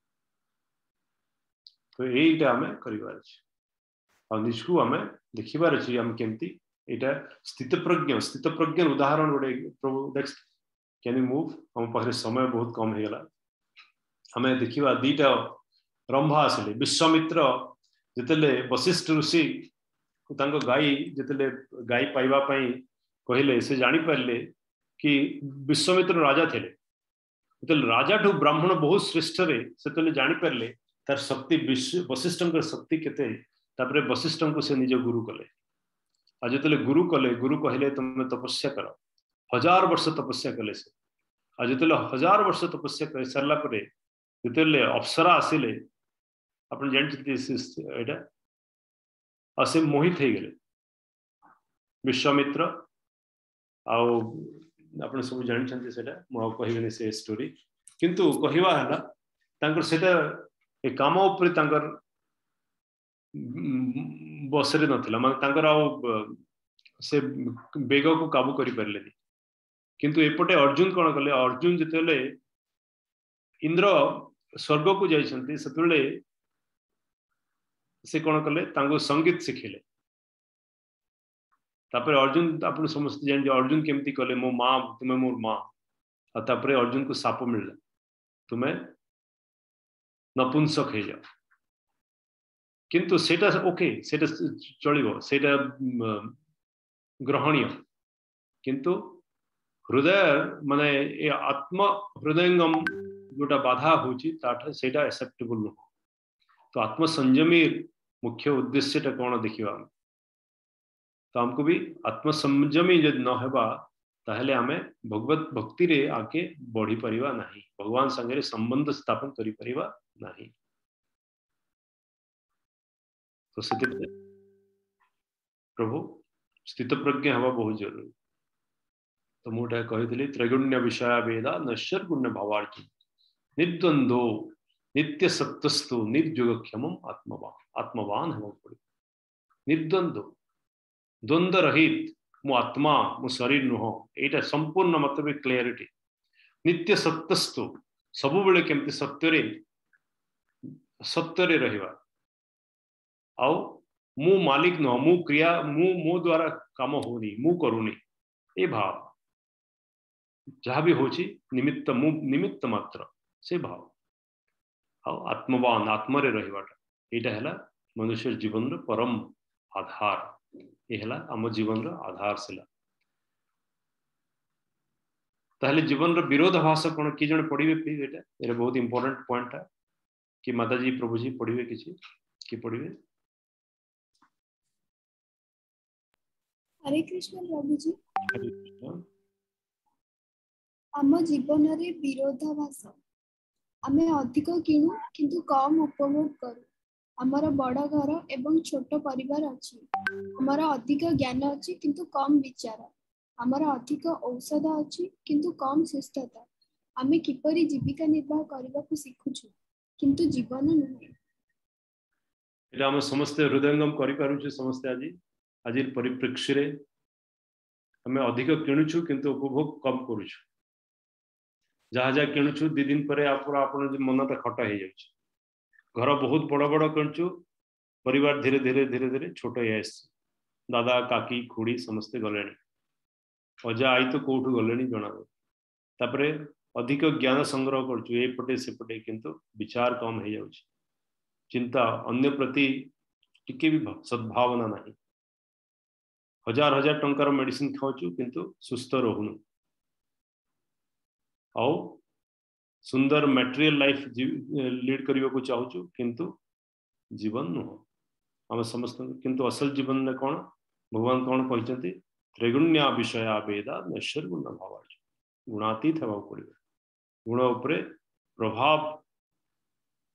तो यहीटा हमें करिवार अछि और निष्कु हमें देखिबार अछि हम केमती एटा स्थित प्रज्ञ स्थित प्रज्ञ उदाहरण गोटे प्रभु नेक्स्ट कैन यू मूव हम पाखरे समय बहुत कम हे गला हमें देखिबा दीटा रंभा आसले विश्वामित्र जतले वशिष्ठ ऋषि तांको गाई जतले गाई पाइबा पई कहले से जानि परले कि विश्वामित्र राजा थे जतले राजा ठू ब्राह्मण बहुत श्रेष्ठ रे सेतले जानि परले तार शक्ति वशिष्ठंकर शक्ति केते तापरे वशिष्ठंको से निज गुरु कले आज जतले गुरु कले गुरु कहले तुम तपस्या कर हजार वर्ष तपस्या कले से आज जतले हजार वर्ष तपस्या कर सरला परे जतले अप्सरा आसिले अपन जानते एटा असे मोहित हे गेले विश्वामित्र आउ आपण सब जानछन्ते सेटा मो कहिबेनी से स्टोरी किंतु कहिवा हला तांकर सेटा ए काम ऊपर तांकर बसरे नथिला माने तांकर आ से बेग को काबू करि परले किंतु एपटे अर्जुन कोन कले अर्जुन जतेले इंद्र स्वर्ग को जाइछन्ते सेतेले से कोन कले तांको संगीत सिखिले तापर अर्जुन आपण समस्त जान जे अर्जुन केमती कले मो मां तुमे मोर मां आ तापर अर्जुन को साप मिलला तुमे नपुंसक हे जाओ किंतु सेटा ओके सेटा चलिबो सेटा ग्रहणीय किंतु हृदय माने ए आत्म हृदयंगम जोटा बाधा होची ताठ सेटा एक्सेप्टेबल न तो आत्म संयमी मुख्य उद्देश्यटा कौन देखिबा तो हमको भी आत्म संयमी यदि न हेबा ताहले हमें भगवत भक्ति रे आके बढ़ी परिवा नहीं भगवान संगे संबंध स्थापन करि परिवा नहीं तो सेते प्रभु स्थित प्रज्ञ हवा बहुत जरूरी तो मोटा कहितली त्रैगुण्य विषय वेदा नश्वर गुण्य भावार्थ निर्द्वंदो नित्य सत्तस्तु निर्जुगक्षमम आत्मवान आत्मवान हम पड़े निर्द्वंदो द्वंद्व रहित मो आत्मा मो शरीर नुह एटा संपूर्ण मतलब क्लियरिटी नित्य सत्तस्तु सबु बेले केमती सत्य रे सत्य रे रहिबा आउ मु मालिक न मु क्रिया मु मो द्वारा काम होनी मु करूनी ए भाव जहाँ भी होची निमित्त मु निमित्त मात्र से भाव आउ आत्मवान आत्मरे रहिबाटा एटा हैला मनुष्य जीवन रो परम आधार ए हैला हम जीवन रो आधार सेला ताहले जीवन रो विरोधाभास कोन कि जण पढिबे प्लीज एटा एरा बहुत इंपोर्टेंट पॉइंट है कि माताजी प्रभु जी पढिबे किछि कि पढिबे हरे कृष्ण प्रभु जी आम जीवन रे विरोधाभास आमे अधिक किणु किंतु कम उपभोग करू आमर बड़ घर एवं छोट परिवार अछि आमर अधिक ज्ञान अछि किंतु कम विचार आमर अधिक औषध अछि किंतु कम सुस्थता आमे किपरि जीविका निर्वाह करबा को सिखुछु किंतु जीवन नहीं एटा हम समस्त हृदयंगम करि पारुछु समस्त आजि आज परिप्रेक्ष्य रे हमें अधिक किणुछु किंतु उपभोग कम करूछु जहाँ जहाँ किणुछु दी दिन पर आपन मनटा खटा हो जाउछ घर बहुत बड़ बड़ किणुछु परिवार धीरे धीरे धीरे धीरे छोट हो दादा काकी खुड़ी समस्ते गले अजा आई तो कौटू गले जना तापर अधिक ज्ञान संग्रह करछु एपटे सेपटे किंतु विचार कम हो जाउछ चिंता अन्य प्रति टिके भी सद्भावना नहीं हजार हजार टंकार मेडिसिन खाऊचु किंतु सुस्थ रहूनु आउ सुंदर मटेरियल लाइफ लीड करने को चाहूँ किंतु जीवन नुह आम समस्त किंतु असल जीवन में कौन भगवान कौन कहते त्रिगुण्या विषया वेदा नश्वर गुण भाव गुणातीत होगा पड़े गुण उपरे प्रभाव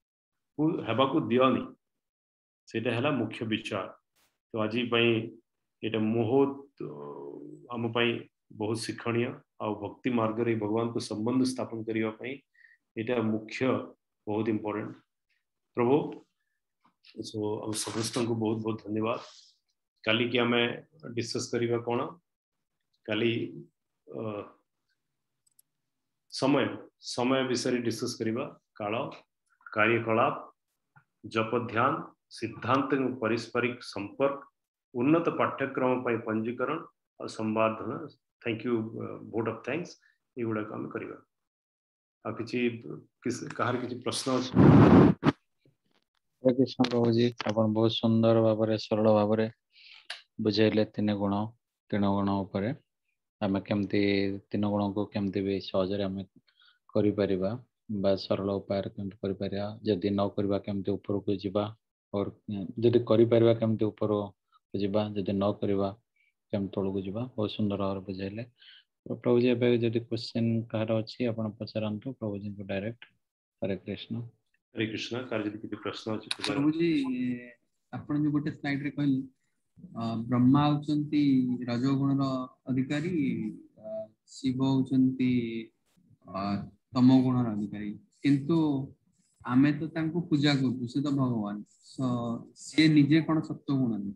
को हेबा को दियोनी सेटा हला मुख्य विचार। तो आज ये बहुत आम बहुत शिक्षणीय आ भक्ति मार्ग रे भगवान को संबंध स्थापन करने यहाँ मुख्य बहुत इम्पोर्टेंट। प्रभु सो हम समस्त को बहुत बहुत धन्यवाद। काली की आम डिस्कस करवा कौन काली समय समय विषय डिस्कस करवा काल कार्यकलाप जप ध्यान सिद्धांत पारस्परिक संपर्क उन्नत पाठ्यक्रम पर पंजीकरण और संवर्धन। Thank you vote of thanks ये गुड़ा आम करवा। आ किसी किस कहार किसी प्रश्न अछि? हरे कृष्ण प्रभु जी अपन बहुत सुंदर भाव में सरल भाव में बुझेले तीन गुण तीन गुण उपर आम केमती तीन गुण को केमती भी सहज आम कर सरल उपाय केमती कर जदि न करवा केमती ऊपर को जीवा और जदि कर केमती ऊपर को जीवा जदि न करवा केमती तौल को जीवा बहुत सुंदर भाव बुझेले। प्रभु जी एबे जदि क्वेश्चन कहार अछि आपण पचारंतु प्रभु जी को डायरेक्ट। हरे कृष्ण। हरे कृष्ण। कार जदि किसी प्रश्न अछि प्रभु जी आपण जो गोटे स्लाइड रे कहली ब्रह्मा होचंती रजोगुण रो अधिकारी शिव होचंती तमोगुण रो अधिकारी किंतु आमे तो तांको पूजा करु से तो भगवान सो से निजे कोन सत्व गुण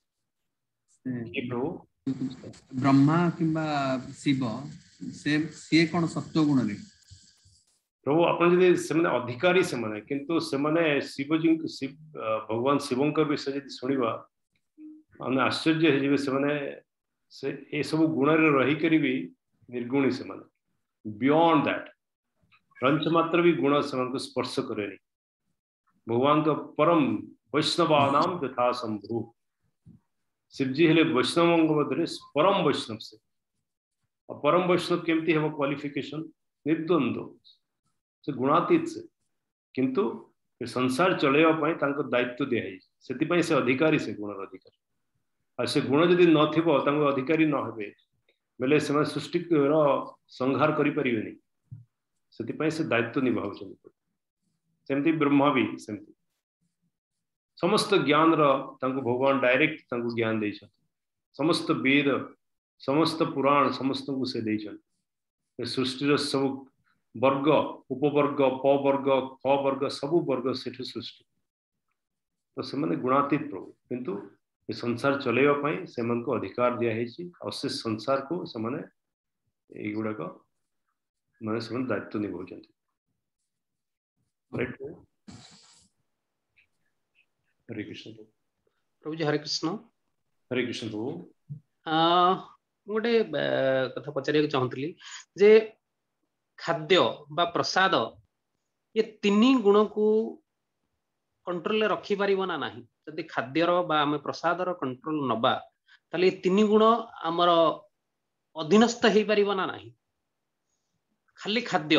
से ब्रह्मा किंबा शिव से से कोन सत्व गुण रे प्रभु अपन जदि से माने अधिकारी से माने किंतु से माने शिव जी शिव भगवान शिवंकर विषय जदि सुनिबा हम आश्चर्य हे जिवे से माने से ए सब गुण रे रही करी भी निर्गुणी से माने बियॉन्ड दैट रंच मात्र भी गुण से मन को स्पर्श करेनी। भगवान तो परम वैष्णवानाम यथा संभू शिव जी हेले वैष्णव मध्य परम वैष्णव से और परम वैष्णव केमती है क्वालिफिकेशन निर्द्वंद्व से गुणातीत से किंतु संसार चलैया दायित्व दिखाई से से अधिकारी से गुण अधिकारी और से गुण जदि न अधिकारी न हे बेले से सृष्टि संहार करें से से दायित्व निभाव सेमती ब्रह्मा भी सेमती समस्त ज्ञान भगवान डायरेक्ट ज्ञान दे समस्त वेद समस्त पुराण समस्त को से दे सृष्टि सब वर्ग उपवर्ग प वर्ग ख वर्ग सबु वर्ग से सृष्टि तो से माने गुणातीत प्रभु किंतु ये संसार चलैया से मन को अधिकार दिया और से संसार को से माने ये गुड़ाक माने से दायित्व निभाउछन। हरे कृष्ण प्रभु जी। हरे कृष्ण। हरे कृष्ण प्रभु। गोटे कथा पचारिया चाहूली जे खाद्य बा प्रसाद ये तीन गुण को कंट्रोल रखी पारिबो ना नाही जदि खाद्यर बा आमे प्रसादर कंट्रोल नबा ताले तीन गुण आमर अधीनस्थ हेई पारिबो ना नाही खाली खाद्य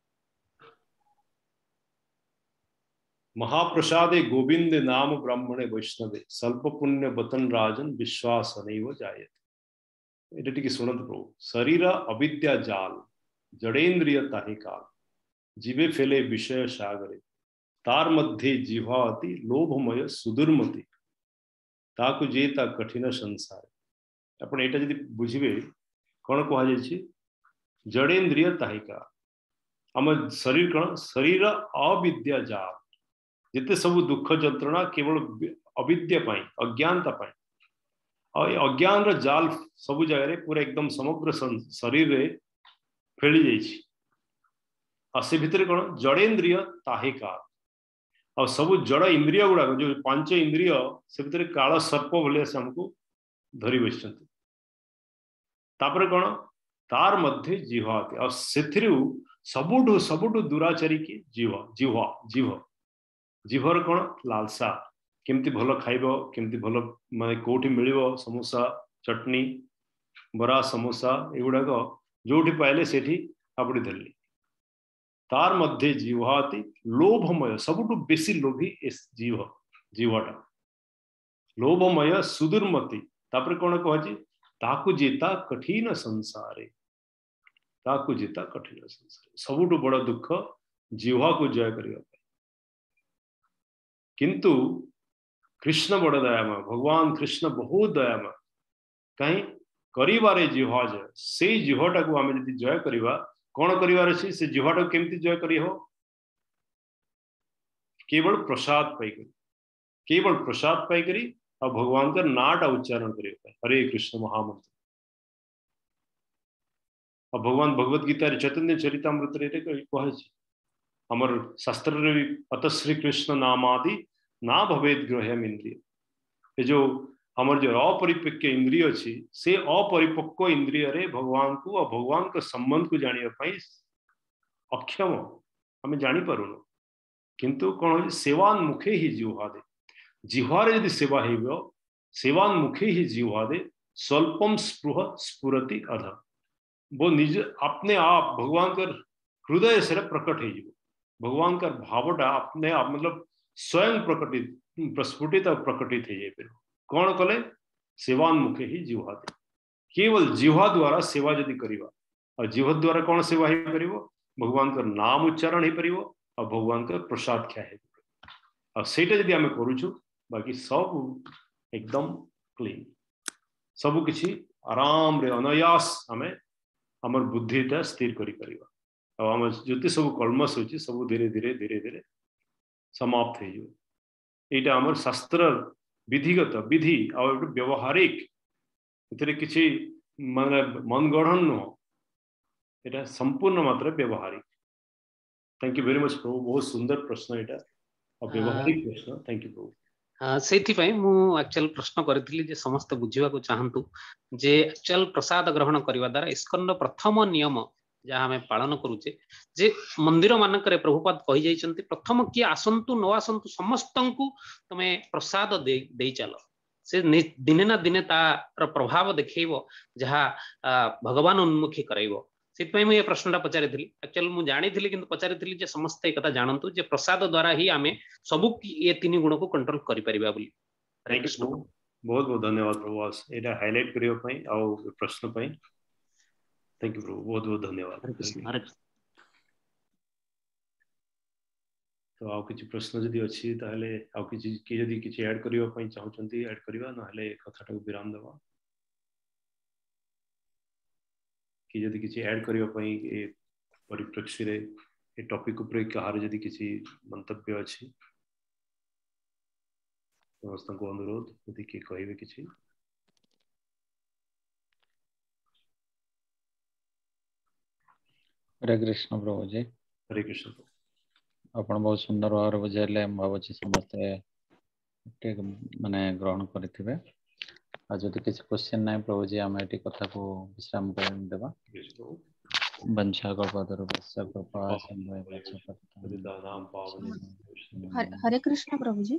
महाप्रसादे गोविंद नाम ब्राह्मणे वैष्णवे स्वल्प पुण्य बतन राजन विश्वास नैव जायते। एटा टिके सुनत प्रभु शरीर अविद्या जाल जड़ेन्द्रिय ताहि काल जीवे फेले विषय सागरे तार मध्य जिह्वा अति लोभमय सुदुर्मति ताकु जेता कठिन संसार। आपण एटा जदि बुझिबे कोन कहा जाय जड़ेन्द्रिय ताहि काल आम शरीर कौन शरीर अविद्या जाल जिते सब दुख जंत्रणा केवल अविद्या पाई अज्ञानता पाई और अज्ञान जाल सब जगह पूरा एकदम समग्र शरीर रे फेली जाइछि और से भितर कौन जड़ेन्द्रिय ताहि काल और सब जड़ इंद्रिय गुड़ा जो पांच इंद्रिय से भितर काल सर्प भलिया से हमको धरी बसिचंती तापर कौन तार मध्य जिह्वा और सेथिरु सबुठु सबुठु दुराचारी की जीव जिह्वा जीव जीभर कौन लालसा केमती भल खाइब केमती भल माने कोठी मिलिबो समोसा चटनी बरा समोसा एगुड़ाक जोठी पाइले सेठी आपड़ी धरली तार मध्य जीवाति लोभमय सबुठु बेसी लोभी इस जीव जीवटा लोभमय सुदुर्मति तापर कौन कह ताकु जेता कठिन संसारे ताकु जेता कठिन संसार सबुठु बड़ दुख जीवा को जय करबा किंतु कृष्ण बड़ दयामय, भगवान कृष्ण बहुत दयामय। कहीं करिवारे जिह्वा जय, से जिह्वाटा को आम जदि जय करिवा, कौन करिवार अछि से जिह्वाटा केमती जय करी हो? केवल प्रसाद पाइकरी, केवल प्रसाद पाइकरी और भगवान का नाटा उच्चारण करिए, हरे कृष्ण महामंत्र। और भगवान भगवत गीता चैतन्य चरितामृत रे कहे हमर शास्त्र रे अत श्री कृष्ण नामादि ना भवेद ग्रह्यम इंद्रिय। ये जो हमर जो अपरिपक्व इंद्रिय अछि से अपरिपक्व इंद्रिय रे भगवान को और भगवान का संबंध को जानिया पाई अक्षम हमें जानी पारुनो। किंतु कौन सेवान मुखे ही जिह्वा दे, जिह्वारे यदि सेवा हेबो सेवान मुखे ही जिह्वा दे स्वल्पम स्पृह स्फुरति अध। वो निज अपने आप भगवान कर हृदय से प्रकट है, भगवान का भावटा अपने आप मतलब स्वयं प्रकटित प्रस्फुटित और प्रकटित है। ये कौन कले? सेवान मुखे ही जिह्वा दे। केवल जिह्वा द्वारा सेवा यदि करिवा और जिह्वा द्वारा कौन सेवा ही करिवो? भगवान का नाम उच्चारण ही करिवो और भगवान का प्रसाद ख्या है। और सेटा यदि आमे करूछु बाकी सब एकदम क्लीन, सब किछि आराम रे अनायास हमें हमर बुद्धिटा स्थिर करी परिवा और हम जति सब कलमस होछि सब धीरे धीरे धीरे धीरे समाप्त हो जाए। एटा हमर शास्त्र विधिगत विधि और व्यवहारिक इतरे किछि माने मनगढ़न न, एटा संपूर्ण मात्रा व्यवहारिक। थैंक यू वेरी मच प्रभु, बहुत सुंदर प्रश्न एटा और व्यवहारिक प्रश्न। थैंक यू प्रभु। से मु एक्चुअल प्रश्न करी जे समस्त बुझा चाहतु जे एक्चुअल प्रसाद ग्रहण करने द्वारा इस्कन प्रथम नियम जहाँ आम पालन करुचे जे मंदिर मानक प्रभुपाद कही जाइछन्ति प्रथम किए आसंतु न आसंतु समस्त को तमे प्रसाद दे, दे चल से दिने ना दिने तार प्रभाव देखो जहाँ भगवान उन्मुखी करइबो। से मुझे प्रश्नटा पचारि एक्चुअल मुझे जानी कि पचारि जे समस्त एक जानतु जे प्रसाद द्वारा ही आम सब ये तीन गुण को कंट्रोल करि परिबा बोली। बहुत बहुत धन्यवाद प्रभु एटा हाईलाइट करियो पई और प्रश्न पई। थैंक यू प्रभु, बहुत बहुत धन्यवाद। तो आउ किछि प्रश्न जदि अछि ताहले आउ किछि कि जदि किछि ऐड करियो पई चाहउचंती ऐड करिवा नहले कथाटा को विराम देबा कि जदि किछि ऐड करियो पई ए परिप्रेक्ष्य रे ए टॉपिक ऊपर कहार जदि किछि मंतव्य अछि समस्त को अनुरोध यदि कि कहिबे किछि। हरे कृष्ण प्रभु जी। हरे कृष्ण। आपण बहुत सुंदर भाव बुझेले भावुची समस्ते माने ग्रहण करथिबे। आ जदि किसी क्वेश्चन नाही प्रभु जी आम एटी कथा को विश्राम कर देबा। वंशा कल्पतरु वत्स्य कृपा संभव नाम पावन। हरे कृष्ण प्रभु जी।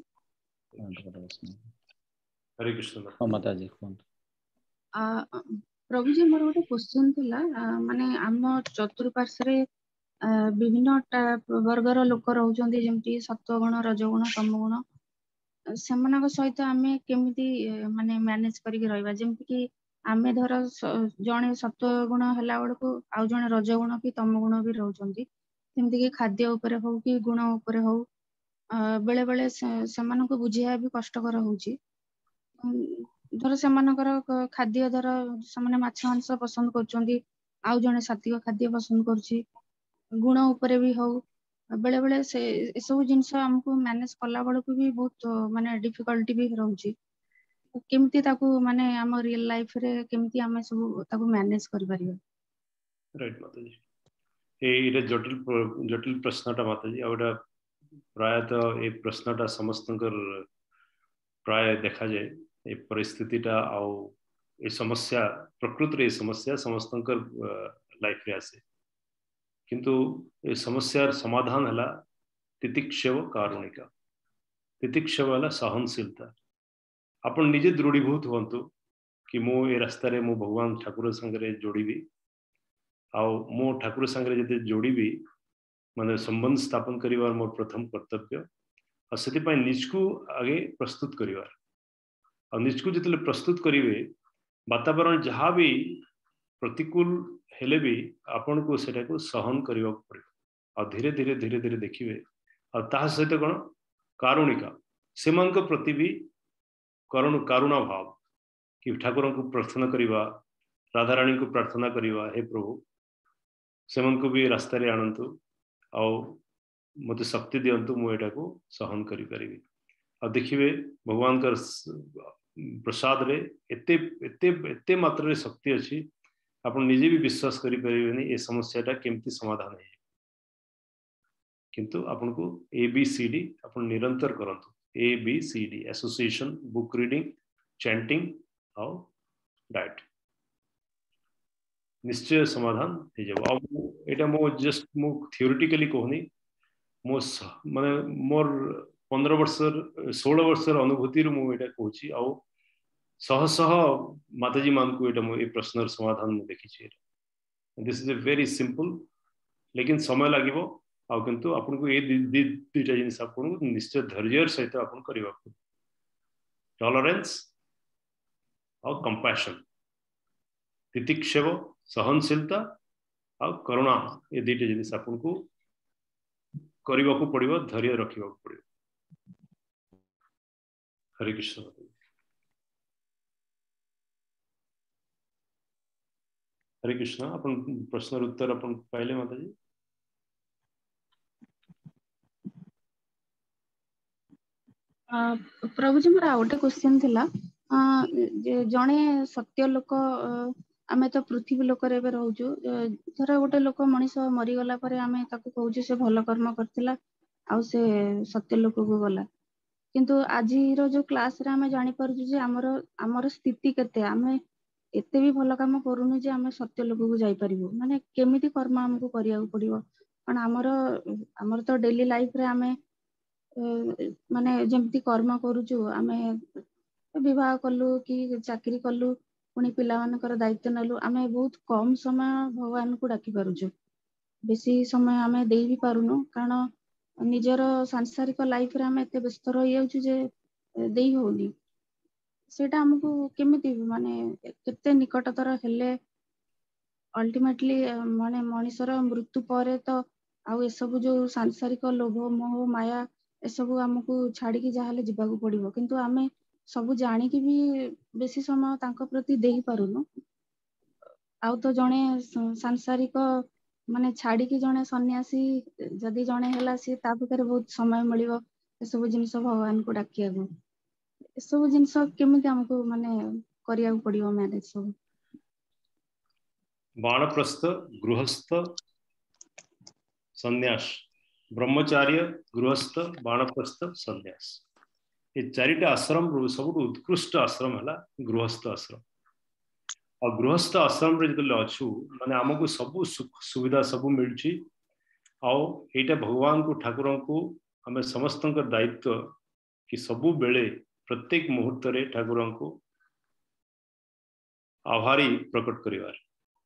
हरे कृष्ण माता जी कोन आ प्रभु जी मोर गोटे क्वेश्चन थिला माने आम चतुर्पार्श्वरे विभिन्न वर्गर लोक रहउचंदी जेमती सत्वगुण रजगुण तमगुण सेमानक सहित आमे केमिति माने मैनेज करिक रहइबा जेमति कि आमे धर जणे सत्वगुण हला बडको आउ जणे रजगुण कि तमगुण भी रहउचंदी जेमति कि खाद्य उपरे हो कि गुण उपरे हो बेले बेले सेमानक बुझिया भी कष्टकर होउची। धर सेमानकर खाद्य धर सेमाने माछ मांस पसंद करचंदी आउ जणे सात्विक खाद्य पसंद करची गुण उपरे भी हो बेले बेले से सब जिनस हमको मैनेज कला बड़को भी बहुत माने डिफिकल्टी भी रहउची। केमती ताकू माने हम रियल लाइफ रे केमती हमें सब ताकू मैनेज करि परिबा। राइट माता जी ए इरे जटिल जटिल प्रश्नटा माता जी आउडा प्राय तो ए प्रश्नटा समस्तकर प्राय देखा जाए ए परिस्थितिटा आउ ए समस्या प्रकृति रे समस्या समस्तकर लाइफ रे आसे किंतु ए समस्यार समाधान हला तितिक्षव कारुणिका। तितिक्षव हला सहनशीलता। आपण निजे दृढ़ीभूत होंतु कि मो ए रास्ता रे मो भगवान ठाकुर संगे जोड़ीबी आउ मो ठाकुर संगे जदि जोड़ीबी माने संबंध स्थापन करिवार मोर प्रथम कर्तव्य और सेति पय निजकु आगे प्रस्तुत करिवार और निजकु जतले प्रस्तुत करिवे वातावरण जहाँ भी प्रतिकूल हेले भी आपण को सेटा को सहन करिवा पड़े और धीरे धीरे धीरे धीरे देखिए और ता सहित कौन कारुणिका सेमान को प्रति भी करुण करुणा भाव कि ठाकुर को प्रार्थना करवा राधा रानी को प्रार्थना करवा हे प्रभु सेमान को भी रास्ता रे आनंतु आउ मते शक्ति दियंतु मु एटा को सहन करि परिबी आ देखिबे भगवान कर प्रसाद रे एते एते एते मात्रा रे शक्ति अछि आपण निजे भी विश्वास करि परिबेनी ए समस्याटा केमती समाधान है किंतु आपण को ए बी सी डी आपण निरंतर करंतु A B C D association book reading chanting और डाइट निश्चय समाधान हो जाब अब एटा मो जस्ट मो थियोरेटिकली कहनी मो माने मोर पंद्रह वर्ष सोलह वर्ष अनुभूति मु एटा कहूची आ शह शह माताजी मान को एटा मो ए प्रश्नर समाधान मु देखि छी this is a very simple लेकिन समय लागिवो आ किंतु आपन को ए दुटा जिनिस आपन को निश्चय धैर्य सहित आपन करबा टॉलरेंस और कंपैशन तितिक्षव सहनशीलता और करुणा ये दुटा जिनिस आपन को करबा को पड़िबो धैर्य रखिबा को पड़िबो हरे कृष्ण हरे कृष्ण अपन प्रश्न उत्तर अपन पहले माता जी प्रभु जी मोर आउटे क्वेश्चन थिला जणे सत्य लोक आमे तो पृथ्वी लोक रे रहउछु धर गोटे लोक मनीष मरी गला परे आमे ताको कहउछु से भल कर्म करथिला आ से सत्य लोक को गला किंतु आजि रो जो क्लास रे आमे जानि परजु जे हमर हमर स्थिति केते आमे एते भी भल काम करूनु जे आमे सत्य लोक को जाई परिबो माने केमिति कर्म हमको करिया को पड़िबो कारण हमर हमर तो डेली लाइफ रे आमे माने जेमति कर्म करूछु आमे विवाह कलु कि चाकरी कलु पुणी पिला मानकर दायित्व नलु आमे बहुत कम समय भगवान को डाकी पारुछु बेसी समय आमे देई भी पारुनु कारण निजर सांसारिक लाइफ रे आमे एते व्यस्त रहि जाउछु जे देई होनी सेटा हमको केमिति माने केते निकटतर हेले अल्टीमेटली माने मनुष्यर मृत्यु परे तो आउ ए सब जो सांसारिक लोभ मोह माया ए सब हमको छाड़ी की जाहाले जिबा को पड़िबो किंतु आमे सब जानी की भी बेसी समय तांको प्रति देई पारुनु आउ तो जणे सांसारिक माने छाड़ी की जणे सन्यासी जदी जणे हैला सी ता भीतर बहुत समय मिलिबो ए सब जिंस भगवान को डाकिया गो ए सब जिंस केमिति हमको माने करिया को पड़िबो मैनेज सब वानप्रस्थ गृहस्थ सन्यास ब्रह्मचार्य गृहस्थ वानप्रस्थ सन्यास ये चारिटा आश्रम सब उत्कृष्ट आश्रम है गृहस्थ आश्रम और गृहस्थ आश्रम रे जतले अछु माने हमको सब सुख सुविधा सब मिलछि आउ एटा भगवान को ठाकुर को हमें समस्त दायित्व कि सबु बेले प्रत्येक मुहूर्त रे ठाकुर को आभारी प्रकट करिवार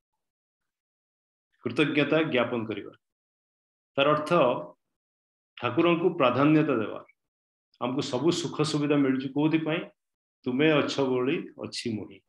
कृतज्ञता ज्ञापन करिवार तार अर्थ ठाकुर को प्राधान्यता देवार हमको सब सुख सुविधा मिलछि कोथि पई तुमे अछ बोली अछि मुही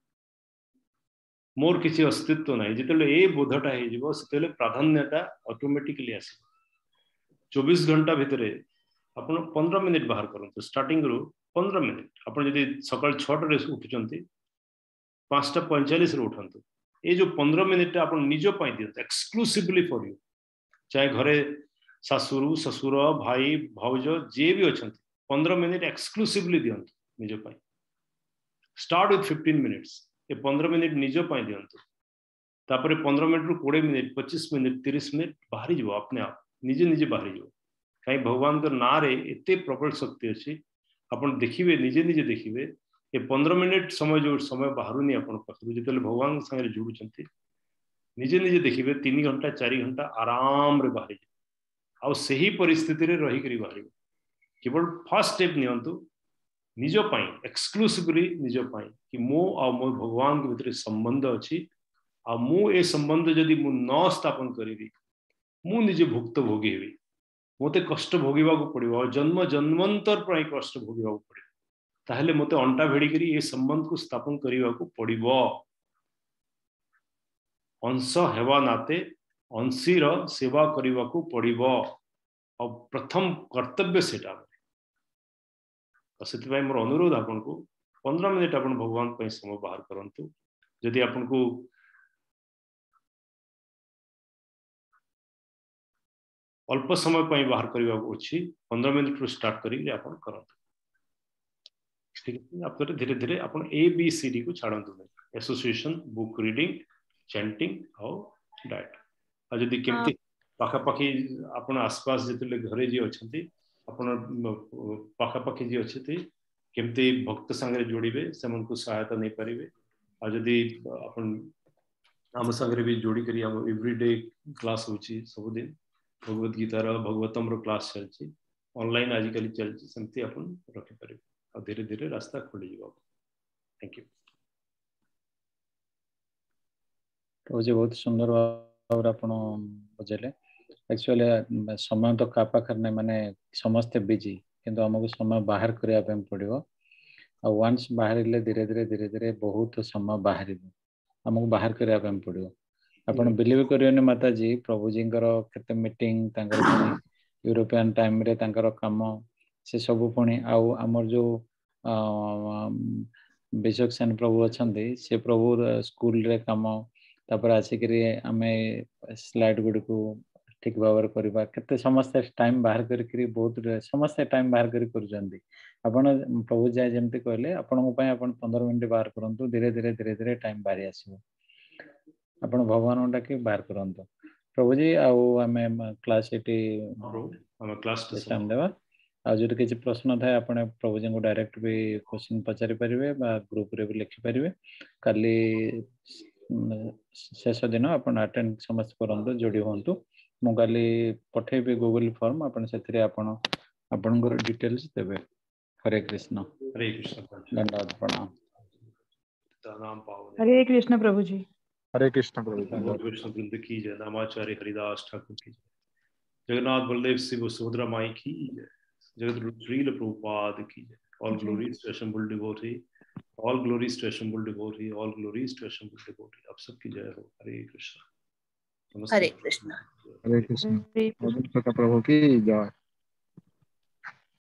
मोर किसी अस्तित्व नहीं जितले ए बोधटा हे जिवो सेतले प्राधान्यता ऑटोमेटिकली आसी चौबीस घंटा भितरे आपण पंद्रह मिनिट बाहर करंतु स्टार्टिंग रो पंद्रह मिनिट आपण जदी सकाळ छह रे उठुचंती पाँच पैंतालीस रे उठंतु ए जो पंद्रह मिनिट आपण निजो पई दियंतु एक्सक्लूसिवली फॉर यू चाहे घरे सासुरु ससुर भाई भौज जे भी अछंती पंद्रह मिनिट एक्सक्लूसिवली दियंतु निजो पई स्टार्ट विथ फिफ्टीन मिनिट्स ये पंद्रह मिनिट निजो पई दियंतु तापरे पंद्रह मिनिट रु बीस मिनिट पच्चीस मिनिट तीस मिनिट बाहरी जो अपने आप निजे निजे बाहरी जो कहीं भगवान का ना रे एते प्रबल शक्ति अछि आपण देखिबे निजे निजे देखिबे ये पंद्रह मिनिट समय जो समय बाहरुनी आपण पखरु जेतले भगवान संगे जुडुचंती निजे निजे देखिबे तीन घंटा चार घंटा आराम रे बाहरी आ सही परिस्थिति रे रही करी बाहरी केवल फर्स्ट स्टेप नियंतु निजो पाई एक्सक्लूसिवली निजो पाई कि मो आ मो भगवान के भीतर संबंध अछि आ मु ए संबंध जदि मु न स्थापन करिवि मु निजे भुक्त भोगी हेबि मोते कष्ट भोगिबा को पड़िबो जन्म जन्मांतर पर कष्ट भोगिबा को पड़िबो ताहले मोते अंटा भेड़ी करी ए संबंध को स्थापन करिबा को पड़िबो अंश हेवा नाते अंशीर सेवा करिबा को पड़िबो और प्रथम कर्तव्य सेटा तो से मोर अनुरोध आपन को पंद्रह मिनिट अपन भगवान पे समय बाहर करंतु यदि आपन को अल्प समय पर बाहर करबा अछि पंद्रह मिनिट रु स्टार्ट करी आपन करंतु ठीक है आप धीरे धीरे अपन ए बी सी डी को छाड़ंतु एसोसिएशन बुक रीडिंग चैंटिंग और डाइट आ जदी केमती पाखा पाखी अपन आसपास जतले घरे जी अछंती अपन पाखा पाखी जी अछती केमती भक्त संगे जोड़ीबे सेमन को सहायता नहीं परिबे आ जदी अपन हम संगे भी जोड़ी करी हम एवरीडे क्लास होची सब दिन भगवत गीता रो भगवतम रो क्लास चलची ऑनलाइन आजिकली चलची सेमती अपन रखि परिबे आ धीरे धीरे रास्ता खुली जीवो थैंक यू तो जे बहुत सुंदर भाव आपण बुझेले एक्चुअली समय तो का पाखर नहीं माने समस्त बिजी किंतु हमको समय बाहर करिया पे पड़िबो आ वंस बाहर ले धीरे धीरे धीरे धीरे बहुत समय बाहर हमको बाहर करिया पे पड़िबो आपण बिलीव करियोनी माता जी प्रभु जी केते मीटिंग तांकर यूरोपियन टाइम रे तांकर काम से सब पुणी आउ हमर जो विशोक सेन प्रभु अछंदी से प्रभु स्कूल रे काम तापर आसिक आमे स्लाइड गुडी को ठीक भाव करवा केते समस्त टाइम बाहर करी बहुत समस्त टाइम बाहर करी करजंदी आपण प्रभु जाय जेमते कहले आपण पय आपण पंद्रह मिनिट बाहर करंतु धीरे धीरे धीरे धीरे टाइम बाहर आसीबो आपण भगवान डाके बाहर करंतु प्रभु जी आउ आमे क्लास एटी हम क्लास टाइम देबा आ जदि किछि प्रश्न थाए आपण प्रभु जी को डायरेक्ट भी क्वेश्चन पचारि परिबे बा ग्रुप रे भी लिखि परिबे काली शेष दिन आपण अटेंड समस्त करंतु जोडी होंतु मु काली पठेबे गूगल फॉर्म आपण सेथरे आपण आपण को डिटेल्स देबे हरे कृष्ण हरे कृष्ण धन्यवाद प्रणाम नाम पावन हरे कृष्ण प्रभु जी हरे कृष्ण प्रभु जी कृष्ण वृंद की जय नामाचार्य हरिदास ठाकुर की जय जगन्नाथ बलदेव शिव सुभद्रा माई की जय जगत श्रील प्रभुपाद की जय all glories to assembled devotee all glories to assembled devotee all glories to assembled devotee आप सबकी जय हो हरे कृष्ण हरे कृष्ण हरे कृष्ण प्रभु की जय।